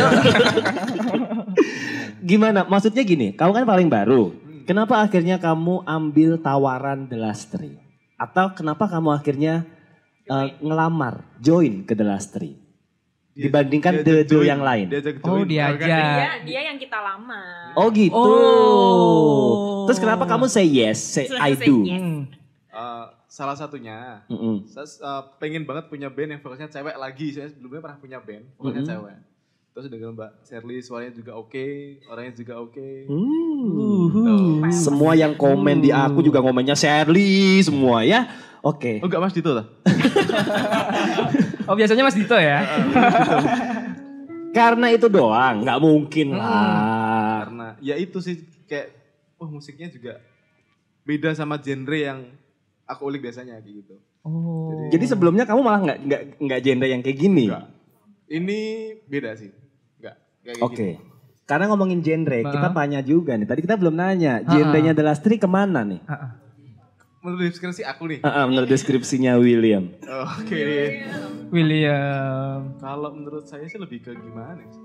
Gimana? Maksudnya gini, kamu kan paling baru. Kenapa akhirnya kamu ambil tawaran The Lastri? Atau kenapa kamu akhirnya ngelamar, join ke The Lastri? Dibandingkan the yang lain. Diajak. Dia yang kita lamar. Oh gitu. Oh. Terus kenapa kamu say yes, say I do? Salah satunya, saya pengen banget punya band yang vokalisnya cewek lagi. Saya sebelumnya pernah punya band, vokalisnya cewek. Terus dengan Mbak Shirley, suaranya juga oke, orangnya juga oke. Semua yang komen di aku juga komennya Shirley semua ya. Oke. Oh enggak Mas Dito lah. Oh, biasanya Mas Dito ya? Karena itu doang, nggak mungkin lah. Karena ya itu sih kayak, musiknya juga beda sama genre yang aku ulik biasanya kayak gitu. Oh. Jadi sebelumnya kamu malah nggak genre yang kayak gini. Enggak. Ini beda sih. Enggak kayak Oke. gitu. Karena ngomongin genre, kita tanya juga nih. Tadi kita belum nanya, genrenya The Lastri kemana nih? Menurut deskripsi aku nih. Menurut deskripsinya William. Oke. William. Kalau menurut saya sih lebih ke gimana sih?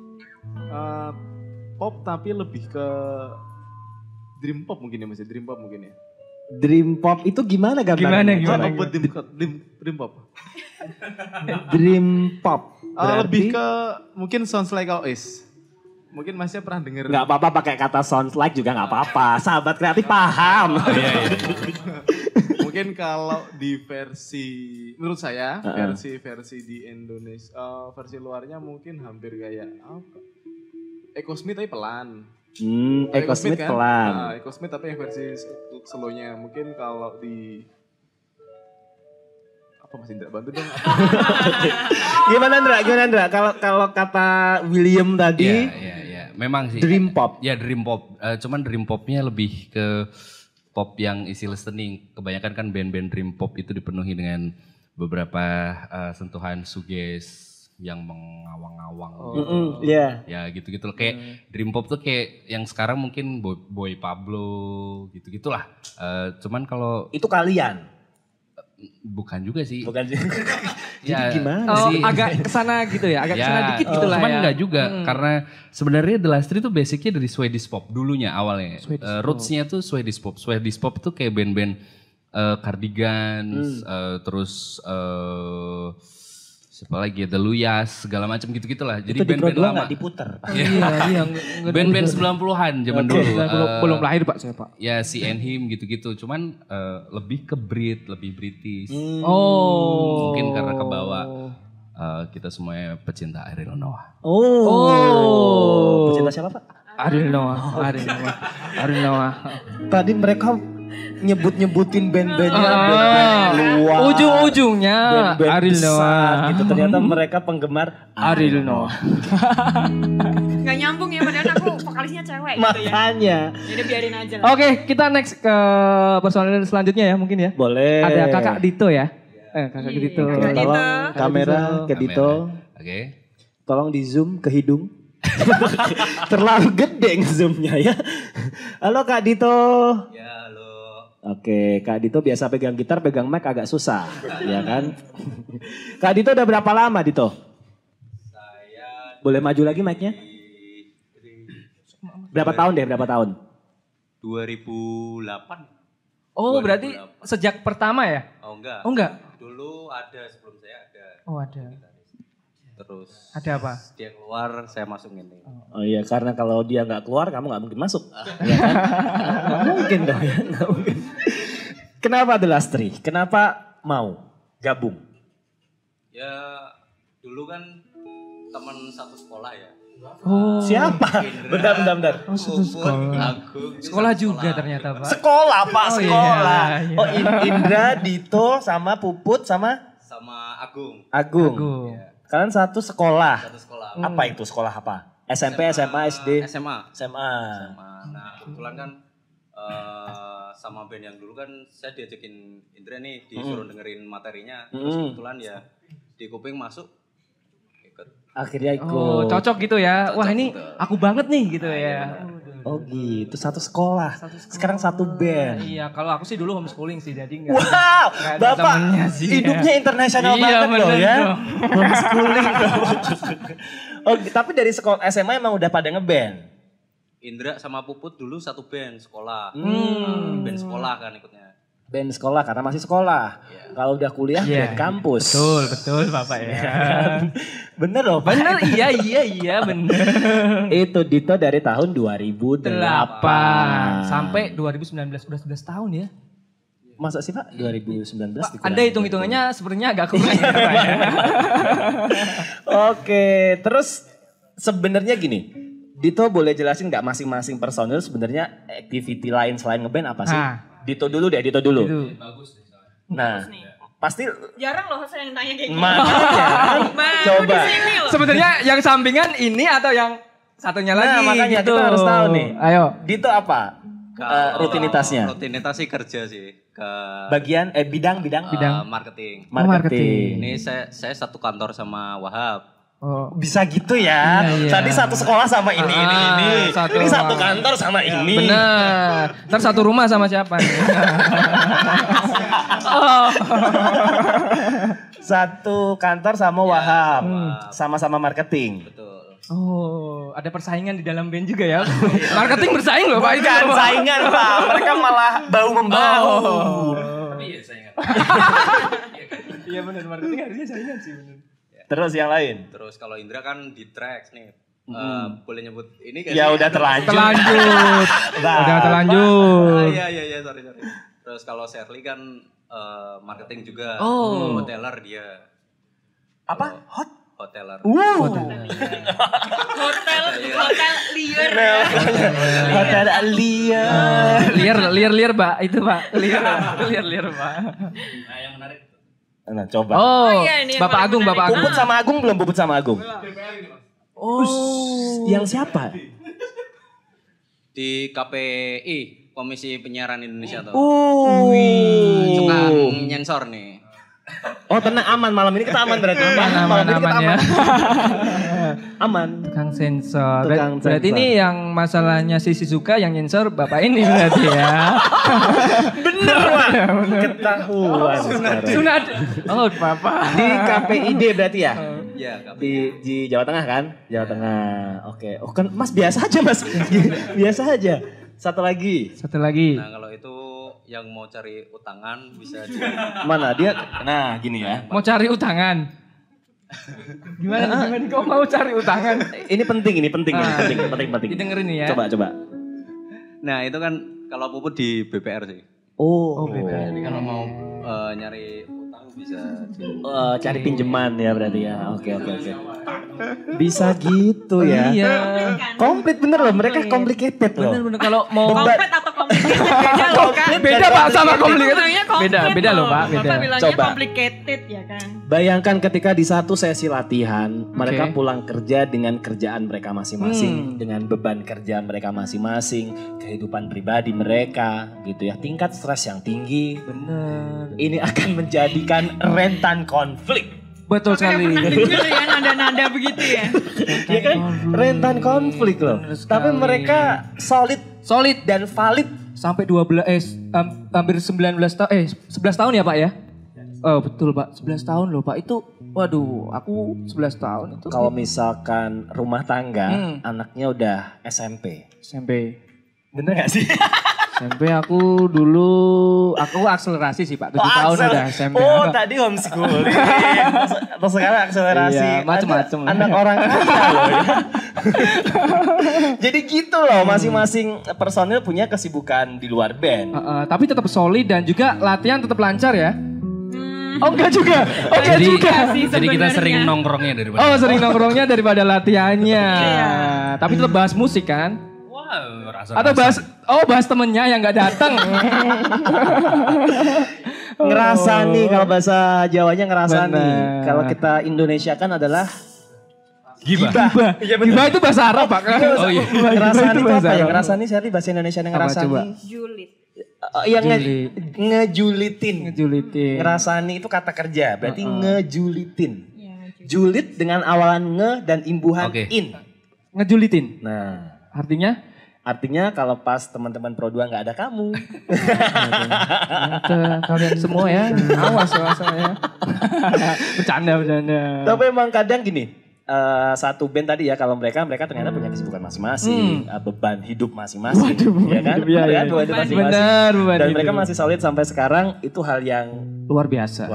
Pop tapi lebih ke dream pop mungkin ya Mas, dream pop mungkin ya. Dream pop itu gimana gambarnya? Gimana? Apa buat dream pop? Dream pop. Lebih ke mungkin Sounds Like Oasis. Mungkin Masnya pernah denger. Nggak apa-apa pakai kata sounds like juga nggak apa-apa. Sahabat kreatif paham. Mungkin kalau di versi, menurut saya versi di Indonesia, versi luarnya mungkin hampir kayak apa? Echo Smith tapi pelan. Echo Smith kan? pelan. Echo Smith tapi yang versi slow-nya. Mungkin kalau di apa Mas Indra bantu dong. Gimana Indra? Kalau kata William tadi, Iya. Memang sih. dream pop. Ya dream pop. Cuman dream popnya lebih ke pop yang easy listening. Kebanyakan kan band-band dream pop itu dipenuhi dengan beberapa sentuhan shoegaze yang mengawang-awang gitu. Iya. Ya gitu-gitu. Kayak dream pop tuh kayak yang sekarang mungkin Boy Pablo gitu-gitulah. Cuman kalau Itu kalian. bukan juga sih. Bukan sih. Ya, Jadi gimana Oh, sih? agak kesana gitu ya, agak kesana dikit gitu lah cuman ya. enggak juga, karena sebenarnya The Lastri itu basicnya dari Swedish Pop dulunya awalnya. Rootsnya tuh Swedish Pop. Swedish Pop itu kayak band-band Cardigans, terus siapa lagi ya, The Luyas, segala macam gitu-gitulah. Jadi Itu di band-band Pro 2 lama. nggak diputer. Iya. Band-band 90-an zaman dulu. Belum lahir Pak saya Pak. Ya si and Him gitu-gitu, cuman lebih ke lebih British. Oh. Mungkin karena kebawa kita semuanya pecinta Ariel Noah. Oh. Pecinta siapa Pak? Ariel Noah. Tadi mereka nyebut-nyebutin band-bandnya band-band luar. Ujung-ujungnya band-band Ariel besar Noah. gitu. Ternyata mereka penggemar Ariel Noah. Nggak nyambung ya, padahal aku vokalisnya cewek gitu ya. Makanya. Jadi biarin aja lah. Oke, kita next ke personil selanjutnya ya mungkin ya. Boleh. Ada Kakak Dito ya. Kakak Dito. Kakak Dito. Tolong kamera ke Dito. Oke. Tolong di zoom ke hidung. Terlalu gede nge-zoomnya ya. Halo Kak Dito. Ya, halo. Oke, Kak Dito biasa pegang gitar, pegang mic agak susah, ya kan? Kak Dito udah berapa lama Dito? Saya Boleh maju lagi mic-nya? Berapa tahun deh, berapa tahun? 2008. Oh, berarti sejak pertama ya? Oh enggak. Oh enggak. Dulu ada, sebelum saya ada. Oh, ada. Terus Ada apa? dia keluar, saya masuk ini. Oh iya, karena kalau dia nggak keluar, kamu nggak mungkin masuk. Ya kan? Nggak mungkin dong ya, nggak mungkin. Kenapa The Lastri? Kenapa mau gabung? Ya dulu kan teman satu sekolah ya. Oh. Siapa? Bentar. Puput, Agung. Sekolah juga ternyata Pak. Sekolah Pak, Oh, sekolah. iya. Oh Indra, Dito, sama Puput, sama Sama Agung. Agung. Agung. Kalian satu sekolah. Satu sekolah. Apa itu sekolah apa? SMP, SMA, SD? SMA. SMA. Nah kebetulan kan sama band yang dulu kan saya diajakin Indra nih disuruh dengerin materinya. Terus kebetulan ya di kuping masuk ikut. Akhirnya ikut. Oh, cocok gitu ya. Wah, Cocok, ini betul. aku banget nih gitu ya. Oh gitu, satu sekolah. Sekarang satu band. Iya, kalau aku sih dulu homeschooling sih, jadi enggak. Wow, nggak ada Bapak temennya sih, hidupnya ya. internasional Iya, banget loh bener ya. dong. Homeschooling dong. Oh, tapi dari sekolah SMA emang udah pada ngeband? Indra sama Puput dulu satu band sekolah. Band sekolah kan ikutnya. Band sekolah karena masih sekolah. Kalau udah kuliah Iya, band kampus. Betul Bapak ya. Bener loh Pak. Bener, iya bener. Itu Dito dari tahun 2008. 8 sampai 2019 udah 11 tahun ya. Masa sih Pak? 2019 Pak, Anda hitung-hitungannya sebenarnya agak kurang ya Pak ya. Oke, terus sebenarnya gini. Dito boleh jelasin nggak masing-masing personil sebenarnya activity lain selain ngeband apa sih? Dito dulu deh, Dito dulu. Itu. Nah, pasti Jarang loh saya yang tanya kayak gitu. makanya coba. Kesini loh. Sebenarnya yang sampingan ini atau yang satunya lagi? Nah, makanya gitu. kita harus tahu nih. Ayo. Dito apa? Rutinitasnya. Rutinitas sih kerja sih ke Bagian bidang marketing. marketing. Ini saya satu kantor sama Wahab. Oh. Bisa gitu ya. Iya. Tadi satu sekolah sama ini. satu Ini satu ruang. kantor sama ini. Bener. Ntar satu rumah sama siapa nih? Oh. Satu kantor sama Wahab. Sama-sama marketing. Betul. Oh, ada persaingan di dalam band juga ya. Marketing bersaing loh Pak. itu. Bukan saingan Pak. Mereka malah bahu-membahu. Tapi ya saingan. Iya benar, marketing harusnya saingan sih benar. Terus yang lain? Terus kalau Indra kan di tracks nih. Boleh nyebut ini kan? Ya udah terlanjur. Nah, Udah terlanjur. Iya, sorry. Terus kalau Shirley kan marketing juga. Oh. Hoteler dia. Apa? Hoteler. Hotel liar. Hotel Alia. Liar Pak, itu Pak. Liar Pak. Nah yang menarik Nah, coba. Oh, iya, ini yang Bapak paling Agung, Bapak Agung. Puput sama Agung belum Puput sama Agung? Oh. Yang siapa? di KPI, Komisi Penyiaran Indonesia tuh. Oh. Tukang nyensor nih. Oh tenang aman malam ini kita aman berarti. Malam ini kita ya. Aman. Tukang sensor. Tukang Berarti sensor. ini yang masalahnya si Shizuka yang nyensor Bapak ini berarti ya. Bener Wak. Ketahuan sekarang. Sunat. Oh, Bapak. Di KPID berarti ya? Ya, KPI. Di Jawa Tengah kan? Jawa Tengah. Oke. Oh kan Mas biasa aja Mas. Biasa aja. Satu lagi. Nah, kalau itu yang mau cari utangan bisa di Mana dia? Nah gini ya. mau cari utangan. Gimana kok mau cari utangan? Ini penting. Penting. Didengerin nih ya. Coba. Nah, itu kan kalau Puput di BPR sih. Oh, Jadi kalau mau nyari utang bisa di cari pinjaman ya berarti ya. Oke. Bisa gitu ya. Iya. Komplit bener loh, mereka complicated loh. Bener kalau mau Komplit atau complicated beda loh kan? beda Pak sama complicated. Namanya komplit Beda loh Pak, beda. Bapak bilangnya Coba. complicated ya kan? Bayangkan ketika di satu sesi latihan, mereka Oke. pulang kerja dengan kerjaan mereka masing-masing, dengan beban kerja mereka masing-masing, kehidupan pribadi mereka, gitu ya. Tingkat stres yang tinggi. Bener. Ini akan menjadikan rentan konflik. Betul Saya sekali. pernah denger ya nada-nada begitu ya. Ya kan? Rentan konflik loh. Bener Tapi sekali. mereka solid dan valid. Sampai 12 hampir 19 tahun 11 tahun ya Pak ya? Oh betul Pak, 11 tahun loh Pak. Itu waduh, aku 11 tahun itu. Kalau misalkan rumah tangga, anaknya udah SMP. SMP. Bener gak sih? SMP aku dulu akselerasi sih Pak, 7 tahun udah SMP. Oh tadi homeschooling, terus sekarang akselerasi. Iya, macem-macem. Anak orang kaya loh ya. Jadi gitu loh, masing-masing personil punya kesibukan di luar band. Tapi tetap solid dan juga latihan tetap lancar ya. Oh enggak juga. Jadi kita sering nongkrongnya daripada. Oh sering nongkrongnya daripada latihannya. Tapi tetap bahas musik kan? Wow, atau bahas temennya yang nggak datang. Ngerasani kalau bahasa Jawanya ngerasani. Kalau kita Indonesia kan adalah Gibah. Gibah itu bahasa Arab Pak. Oh iya. Ngerasani itu apa ya? Ngerasani Sherly bahasa Indonesia yang ngerasani. Julit. Yang ngejulitin. Ngerasani itu kata kerja, berarti ngejulitin. Julit dengan awalan nge dan imbuhan in. Ngejulitin. Nah, artinya kalau pas teman-teman Pro 2 nggak ada kamu. Kalian semua ya, awas ya. Bercanda. Tapi emang kadang gini, satu band tadi ya, kalau mereka ternyata punya kesibukan masing-masing, beban hidup masing-masing, ya kan? Beban hidup masing-masing. Dan mereka masih solid sampai sekarang, itu hal yang luar biasa.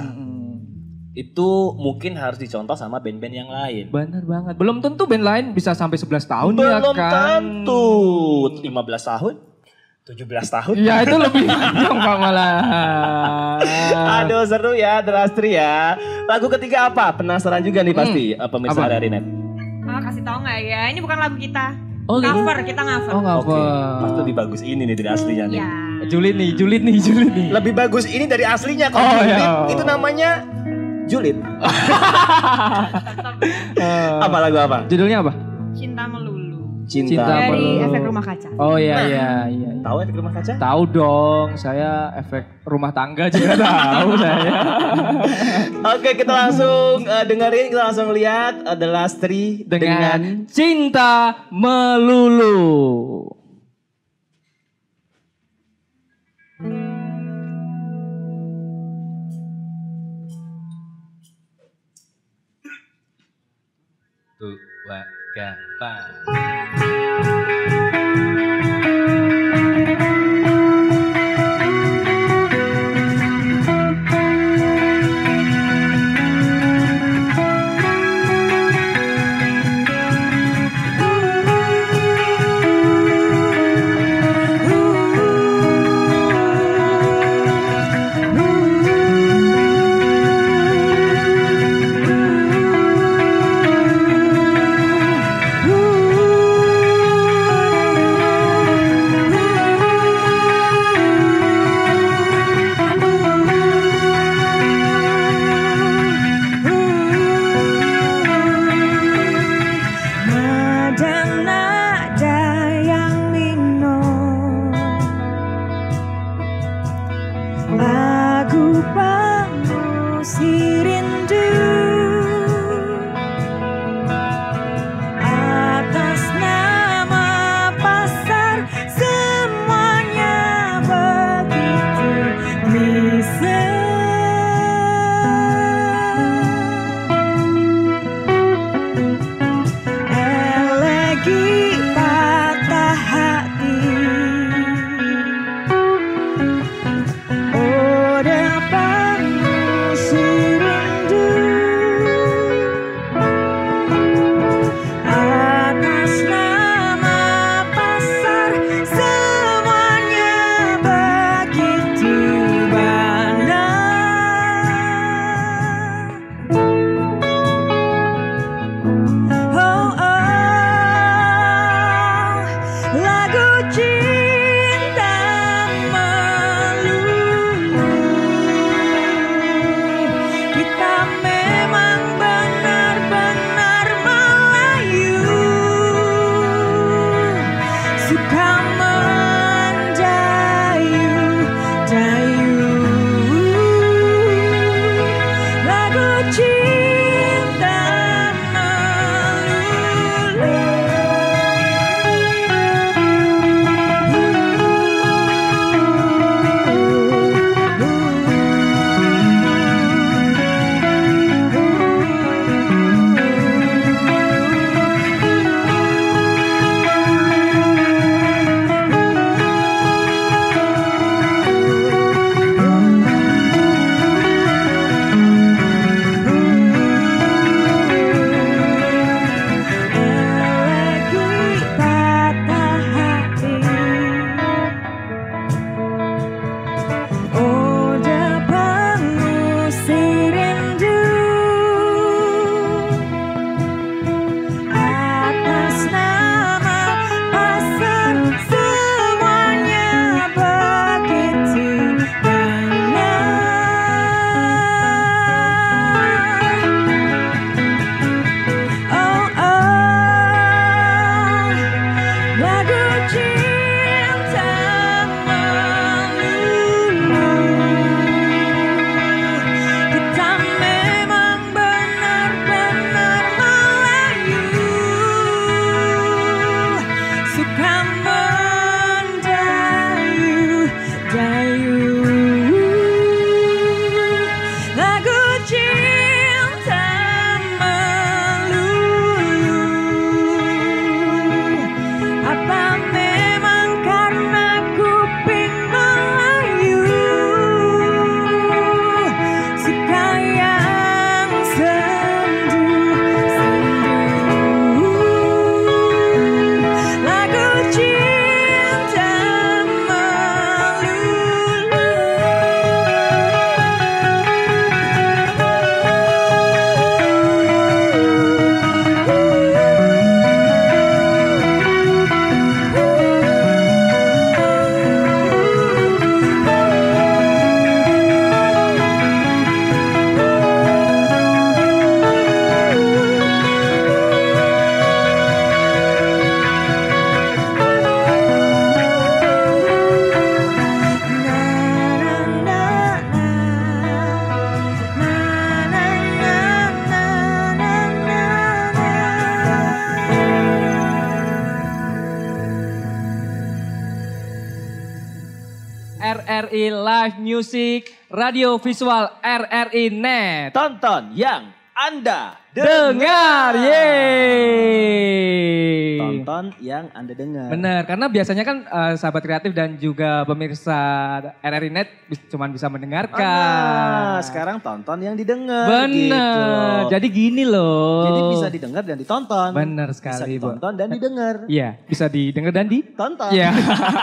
Itu mungkin harus dicontoh sama band-band yang lain. Benar banget. Belum tentu band lain bisa sampai 11 tahun ya kan? Belum tentu. 15 tahun, 17 tahun. Ya itu lebih panjang Pak malah. Aduh seru ya The Last Three ya. Lagu ketiga apa? Penasaran juga nih pasti pemirsa Rarinet. Kasih tau gak ya? Ini bukan lagu kita. Oh, cover, kita cover. Oh cover. Pasti lebih bagus ini nih dari aslinya nih. Ya. Julid nih. Lebih bagus ini dari aslinya. Oh ya. Itu namanya Julid. Apa lagu apa? Judulnya apa? Cinta Melulu. Cinta Dari Melulu. Efek Rumah Kaca. Oh iya. Tahu Efek Rumah Kaca? Tahu dong, saya efek rumah tangga juga tahu saya. Oke, kita langsung dengerin, kita langsung lihat The Last Three dengan Cinta Melulu. Tuh, wah, RRI Live Music Radio Visual RRI Net. Tonton yang Anda Dengar, yeay. Tonton yang Anda dengar. Bener, karena biasanya kan sahabat kreatif dan juga pemirsa RRI Net cuman bisa mendengarkan. Sekarang tonton yang didengar. Bener, Gitu. jadi gini loh. Jadi bisa didengar dan ditonton. Bener Bisa sekali, Bu. ditonton dan didengar. Iya, bisa didengar dan Tonton. Iya.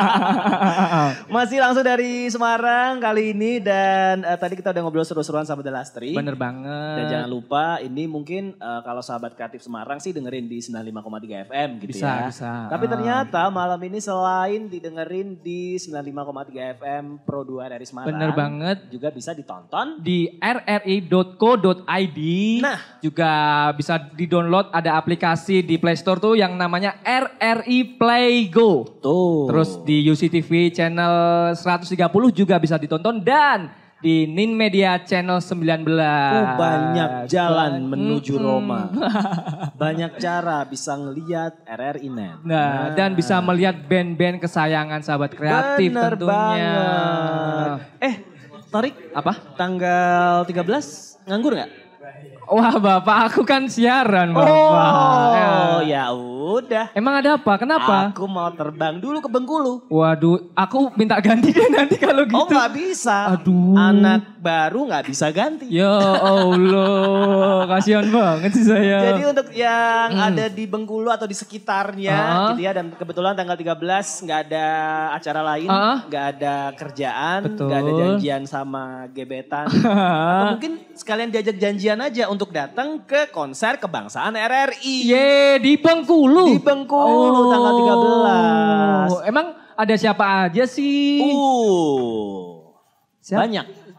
Masih langsung dari Semarang kali ini dan tadi kita udah ngobrol seru-seruan sama Delastri. Bener banget. Dan jangan lupa ini mungkin kalau sahabat kreatif Semarang sih dengerin di 95,3 FM gitu Bisa, ya. bisa. Tapi ternyata malam ini selain didengerin di 95,3 FM Pro 2 RRI Semarang. Bener banget. Juga bisa ditonton Di rri.co.id. Nah. Juga bisa di-download, ada aplikasi di Play Store tuh yang namanya RRI Play Go. tuh. Terus di UCTV channel 130 juga bisa ditonton dan di Nin Media channel 19. Banyak jalan menuju Roma. Banyak cara bisa ngeliat RRI Net. Nah, dan bisa melihat band-band kesayangan sahabat kreatif Bener tentunya. banget. Tarik Apa? tanggal 13 nganggur nggak? Wah, Bapak aku kan siaran, Bapak. Ya udah. Emang ada apa? Kenapa? Aku mau terbang dulu ke Bengkulu. Waduh, aku minta ganti deh nanti kalau gitu. Oh nggak bisa. Aduh. Anak baru nggak bisa ganti. Ya Allah, kasihan banget sih saya. Jadi untuk yang ada di Bengkulu atau di sekitarnya gitu ya. Dan kebetulan tanggal 13 nggak ada acara lain. Nggak ada kerjaan. Betul. Nggak ada janjian sama gebetan. Atau mungkin sekalian diajak janjian aja untuk datang ke konser kebangsaan RRI. Di Bengkulu. Di Bengkulu tanggal 13. Emang ada siapa aja sih? Siapa? Banyak.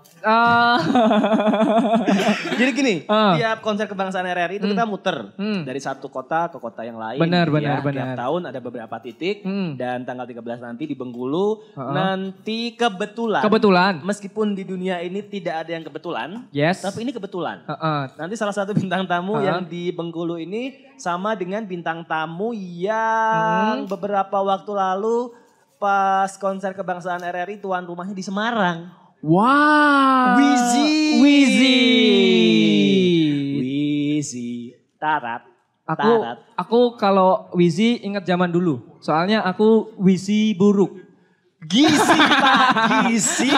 Jadi gini, tiap konser kebangsaan RRI itu kita muter dari satu kota ke kota yang lain. Benar, gitu benar, ya. benar. Tiap tahun ada beberapa titik dan tanggal 13 nanti di Bengkulu. Nanti kebetulan, meskipun di dunia ini tidak ada yang kebetulan, Yes. tapi ini kebetulan. Nanti salah satu bintang tamu yang di Bengkulu ini sama dengan bintang tamu yang beberapa waktu lalu pas konser kebangsaan RRI tuan rumahnya di Semarang. Wow. Wizi. Tarat. Aku kalau Wizi ingat zaman dulu. Soalnya aku Wizi buruk. Gizi Pak, Gizi.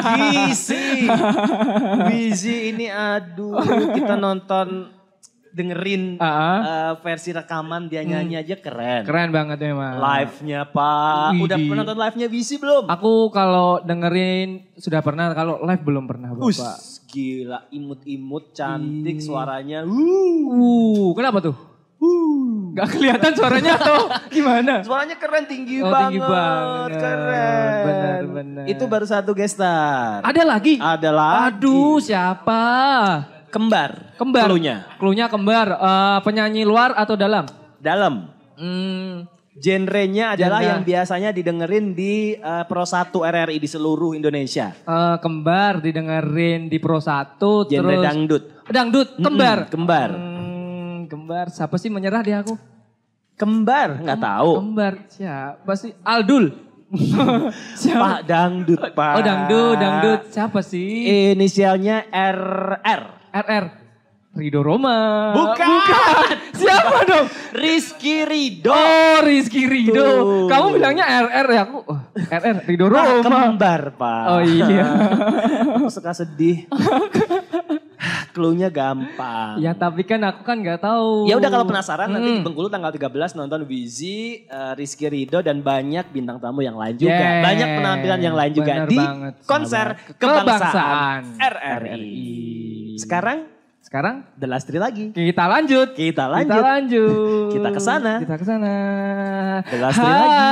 Wizi ini aduh kita dengerin versi rekaman dia nyanyi aja keren. Keren banget memang. Live-nya Pak. Udah Widih. pernah nonton live-nya Wizi belum? Aku kalau dengerin sudah pernah, kalau live belum pernah Bapak. Gila imut-imut cantik Ih. suaranya. Kenapa tuh? Gak kelihatan suaranya atau gimana? Suaranya keren tinggi Oh, banget. tinggi banget. Keren. Benar. Itu baru satu guest star. Ada lagi? Ada lagi. Aduh, siapa? Kembar. Kembar. Cluenya kembar. Penyanyi luar atau dalam? dalam. Genrenya adalah Genre. yang biasanya didengerin di Pro 1 RRI di seluruh Indonesia. Kembar didengerin di Pro 1 Genre terus dangdut. Dangdut, kembar. Kembar. Kembar, siapa sih menyerah di aku? Kembar, nggak tahu. Kembar, siapa sih? Aldul. Pak Dangdut, Pak. Oh dangdut. Siapa sih? Inisialnya RR. RR. Rido Roma. Bukan. Siapa dong? Rizky Ridho. Oh, Rizky Rido. Tuh. Kamu bilangnya RR ya? Aku RR Rido Nah, Roma. kembar, Pak. Oh iya. Aku suka sedih. Cluenya gampang. Ya tapi kan aku kan nggak tahu. Ya udah kalau penasaran nanti di Bengkulu tanggal 13 nonton Wizi, Rizky Ridho dan banyak bintang tamu yang lain juga. Yeah. Banyak penampilan yang lain juga Bener di banget, konser sahabat. kebangsaan Kebangsaan. RRI. Sekarang Sekarang The Lastri lagi. kita lanjut. Kita lanjut. Kita kesana. Kita kesana. The Lastri lagi.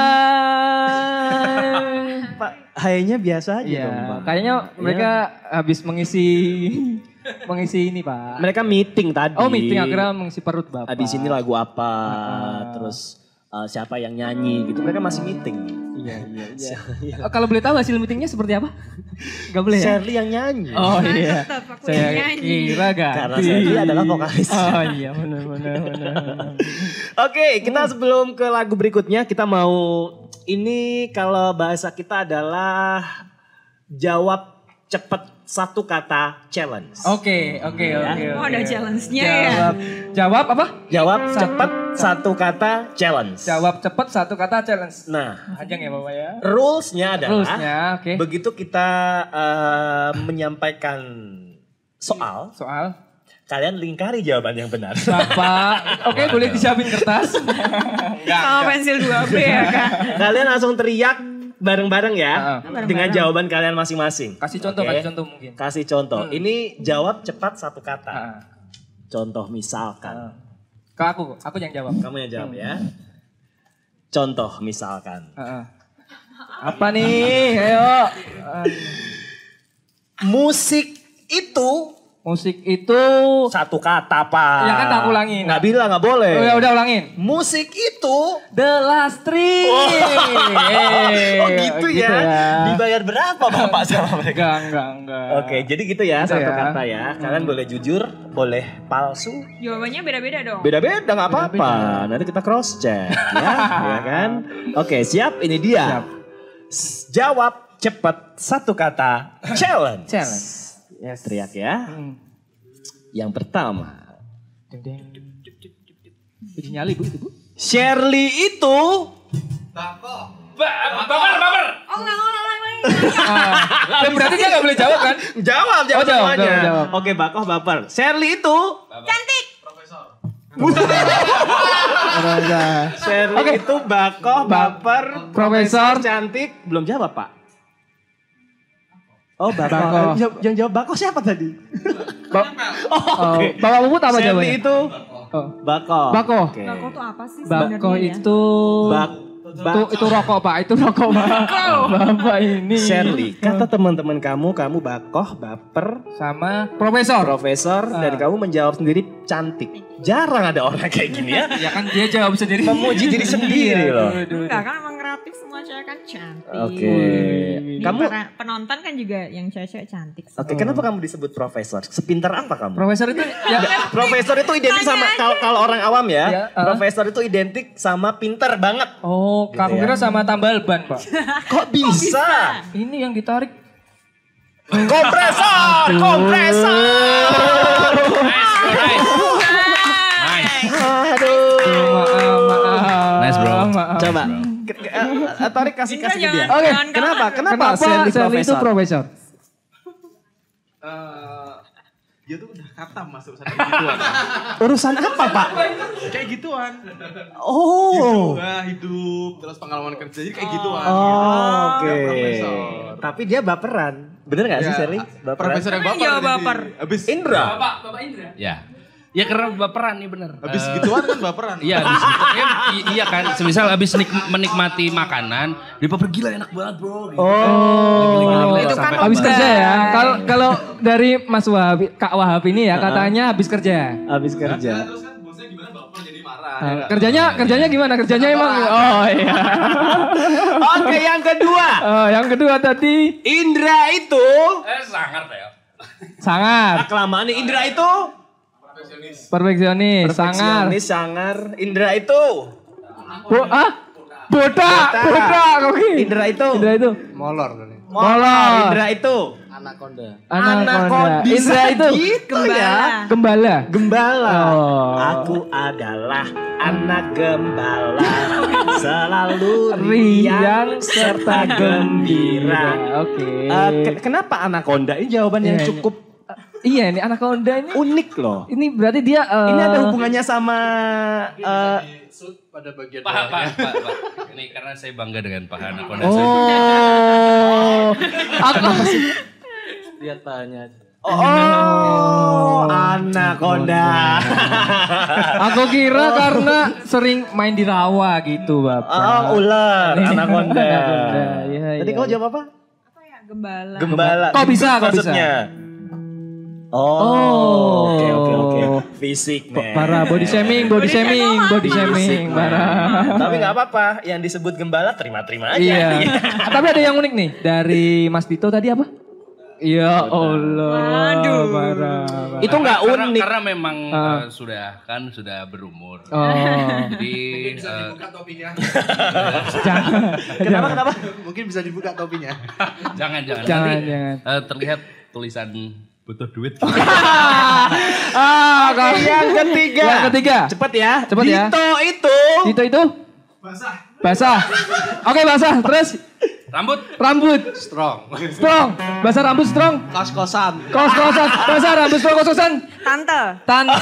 Pak, hayanya biasa aja Iya, dong, Pak. kayaknya mereka habis mengisi ini, Pak. Mereka meeting tadi. Oh, meeting akhirnya mengisi perut, Bapak. Habis ini lagu apa, terus siapa yang nyanyi gitu. Mereka masih meeting. Iya. Kalau boleh tahu hasil meetingnya seperti apa? Gak boleh ya? Shirley yang nyanyi. Oh iya. Tetap aku Saya yang nyanyi. kira ganti. Karena Shirley adalah vokalis. Oh iya, benar. Oke, kita sebelum ke lagu berikutnya kita mau ini kalau bahasa kita adalah Jawab cepet satu kata challenge. Oke. Oh ada challenge-nya ya. Jawab apa? Jawab cepet satu kata challenge. Jawab cepet satu kata challenge. Nah, Panjang ya Bapak ya. rules-nya adalah Rules-nya, oke. begitu kita menyampaikan soal, kalian lingkari jawaban yang benar. Bapak, oke boleh disiapin kertas. Sama pensil 2B ya Kak. Kalian langsung teriak bareng-bareng ya Bareng-bareng. dengan jawaban kalian masing-masing. Kasih contoh, Oke? kasih contoh mungkin. Kasih contoh. Ini jawab cepat satu kata. Ah. Contoh misalkan. Ke aku yang jawab. Kamu yang jawab ya. Contoh misalkan. Apa nih? Ayo. Musik itu Musik itu satu kata Pak. ya kan tak ulangin. Nggak bilang, nggak boleh. Oh, ya udah ulangin. Musik itu. The Last Tree. Oh gitu ya. Dibayar berapa Bapak sama mereka? Enggak. Oke, jadi gitu ya Gitu satu ya. kata ya. Kalian boleh jujur, boleh palsu. Jawabannya beda-beda dong. Beda-beda nggak apa-apa. Nanti kita cross check ya, ya kan? Oke, siap. Ini dia. Jawab cepat satu kata challenge. Yes. Teriak ya. Yang pertama. Deng deng. Jadi nyali Bu, itu Bu. Shirley itu Baper. Oh enggak. Dan berarti dia nggak boleh jawab kan? jawab Oh, jawab, semuanya. jawab. Oke, Bakoh baper. Shirley itu Cantik. Shirley itu Bakoh baper. Profesor. Cantik. Belum jawab, Pak. Oh, Bakoh. Bakoh. Yang jawab Bakoh siapa tadi? Oh, Bapak Puput apa Shirley jawabannya? itu Oh. Bakoh. Bakoh. Oke. Bako tuh apa sih Bako sebenarnya ya? itu itu rokok Pak, itu rokok Pak. Bapak ini. Shirley, kata teman-teman kamu Bakoh, baper, Sama Profesor. profesor, dan kamu menjawab sendiri cantik. Jarang ada orang kayak gini ya. Ya kan dia jawab sendiri. Memuji diri sendiri loh. Enggak kan emang kreatif semua cewek kan cantik. Oke. Ini Kamu para penonton kan juga yang cewek-cewek cantik. Oke, kenapa kamu disebut profesor? Sepintar apa kamu? Profesor itu ya Profesor itu identik sama kalau orang awam ya. Ya, Profesor itu identik sama pinter banget. oh, Gitu kamu ya. kira sama tambal ban, Pak. Kok bisa? Ini yang ditarik. Kompresor. Aduh. Maaf. Nice, bro. Maaf. Coba. Tarik kasih Indra ke dia. jangan- Oke, jangan Kenapa? kalah. Kenapa Kenapa Shirley Shirley itu profesor? profesor? Dia tuh udah khatam masuk urusan kayak gituan. Urusan apa, Pak? Kayak gituan. Oh. Hidup, terus pengalaman kerja jadi kayak gituan. Oh, oke. Profesor. Tapi dia baperan. Bener gak sih, Ya, Shirley? Baperan. Profesor yang Emang baper. jawab jadi. baper? Abis Indra. Bapak Indra. Ya karena baperan nih bener. Habis gituan kan baperan. Iya habis gitu. Iya kan, semisal habis menikmati makanan, dia baper gila enak banget bro. Gitu. Oh. Itu kan Habis obat. kerja ya. Kalau dari Mas Wahab, Kak Wahab ini ya katanya habis kerja. Habis kerja. Terus kan bosnya gimana baper jadi marah. Kerjanya gimana? Kerjanya emang oh iya. Oke, yang kedua. Oh, yang kedua tadi Indra itu Sangat ya. sangar, kelamaan nih. Indra itu perfeksionis, sangar. perfeksionis, sangar. Indra itu Bodak, oke. Indra itu Molor. Molor. Indra itu Anaconda. Anaconda. Bisa Indra itu gitu ya. gembala. Gembala. Oh. Aku adalah anak gembala, selalu Riang riang serta gembira. Oke. Kenapa anaconda? Ini jawaban yang Iya, cukup Iya nih Anaconda ini. unik loh. Ini berarti dia Ini ada hubungannya sama Pada bagian Pak. Ini karena saya bangga dengan paha anaconda. Oh. Aku Lihat pahanya. anaconda. Aku kira karena sering main di rawa gitu, Bapak. Ular, anaconda. Anaconda, iya, Tadi iya. kau jawab apa? Apa ya? Gembala. Gembala. Kok bisa, kok bisa? Maksudnya. Oh. Oke. Fisik, men. Parah, body shaming, parah. Tapi nggak apa-apa, yang disebut gembala terima-terima aja. Iya. Tapi ada yang unik nih dari Mas Dito tadi apa? Ya Allah. Waduh. Parah. Itu nggak unik. Karena memang sudah berumur. Jadi Kenapa? Mungkin bisa dibuka topinya. jangan. Jangan. Terlihat tulisan butuh duit. Yang ketiga. Cepet ya. Dito itu. Basah. Oke, basah. Terus rambut. Strong. Basah rambut strong. Kos-kosan. Basah rambut strong kos-kosan. Tante.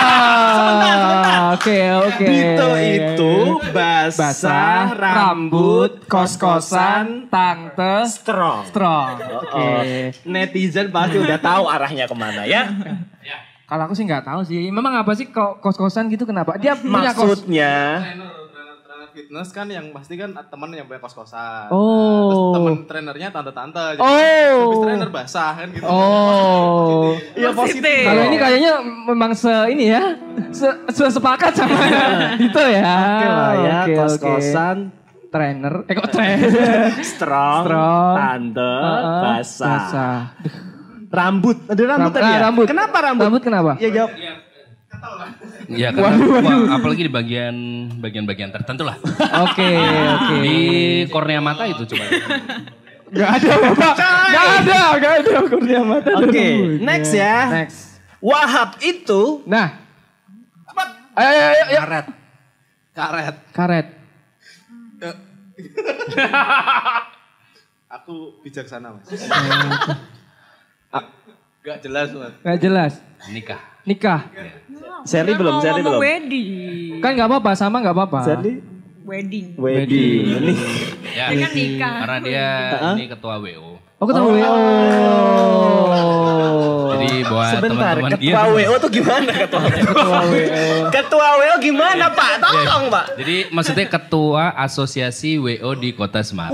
Oke. Dito itu basah, rambut, kos-kosan, tante, strong. Oke. Netizen pasti udah tahu arahnya kemana ya. Kalau aku sih nggak tahu sih. Memang apa sih kos-kosan gitu kenapa? Dia punya kos. Maksudnya Fitness kan yang pasti kan temen yang punya kos-kosan. Oh. Terus temen trenernya tante-tante. Jadi habis trainer basah kan gitu. Oh. ya positif. Kalau ini kayaknya memang ini ya. Sepakat sama itu ya. Oke lah ya, Oke. kos-kosan, Trainer. Kok trainer? strong, tante, basah. Rambut, ada rambut tadi ya? Rambut. Kenapa rambut? Rambut kenapa? Ya jawab. Ya karena apalagi di bagian tertentu lah. Oke. Di kornea mata itu coba. Gak ada Bapak. Gak ada kurnia mata. Oke, next ya. Next. Wahab itu. Nah. Ayo. Karet. Aku bijaksana mas. Gak jelas. Nikah. Sherly belum. Wedding. Kan gak apa-apa, sama gak apa-apa. Sherly Wedding. wedding. Ya, Dia kan nikah. karena dia ini ketua WO. Oh ketemu WO. Jadi buat Sebentar, teman-teman ketua WO tuh gimana ketua WO? Ketua WO gimana Pak? Tolong Pak. Jadi maksudnya ketua asosiasi WO di Kota Semarang.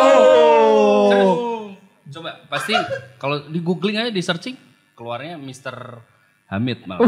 Coba pasti kalau di googling aja di searching keluarnya Mr. Hamid malah.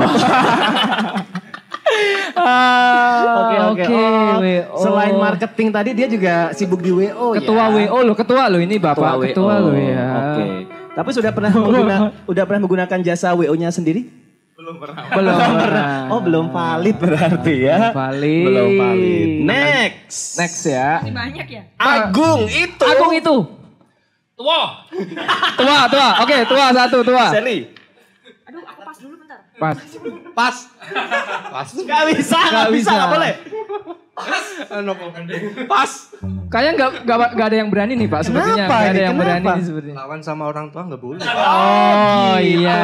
Oke. WO. Selain marketing tadi dia juga sibuk di WO Ketua ya. WO loh, ketua loh ini Bapak. Ketua loh ya. Oke. Tapi sudah pernah menggunakan jasa WO-nya sendiri? Belum pernah. Oh, belum valid berarti ya. Belum valid. Next ya. Ini banyak ya? Agung itu. Tua. Oke, tua satu. Sherly. Aduh, aku pas dulu bentar. Pas. Gak bisa, gak boleh. Pas. Kayaknya nggak ada yang berani nih Pak. Sepertinya Kenapa nggak ada ini? yang berani Kenapa? nih sepertinya. Lawan sama orang tua gak boleh. Oh iya.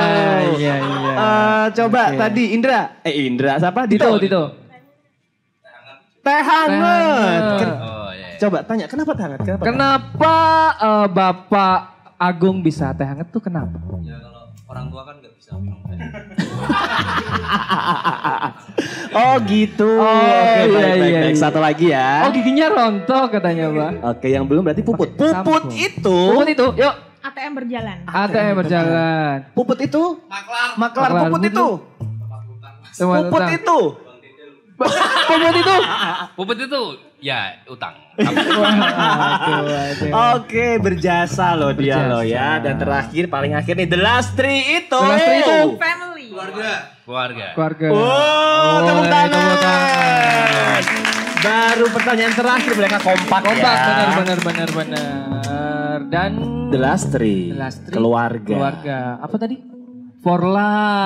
Coba Oke. tadi Indra. Siapa? Dito. Teh hangat. Oh iya. Coba tanya, kenapa teh hangat? Kenapa Bapak Agung bisa teh hangat tuh kenapa? Ya kalau orang tua kan nggak bisa minum teh. Oh gitu. Oke, baik. Satu lagi ya. Oh giginya rontok katanya Pak. Oke, yang belum berarti Puput. Puput itu. Yuk. ATM berjalan. ATM berjalan. Puput itu. Maklar. Puput itu. Puput itu. Puput itu. Ya utang. Oke, berjasa loh dia loh ya. Dan terakhir, paling akhir nih, The Last Three itu. Family. Keluarga. Oh, tepuk tangan. Baru pertanyaan terakhir mereka kompak ya. Benar. Dan The Last Three. Keluarga. Apa tadi? For life.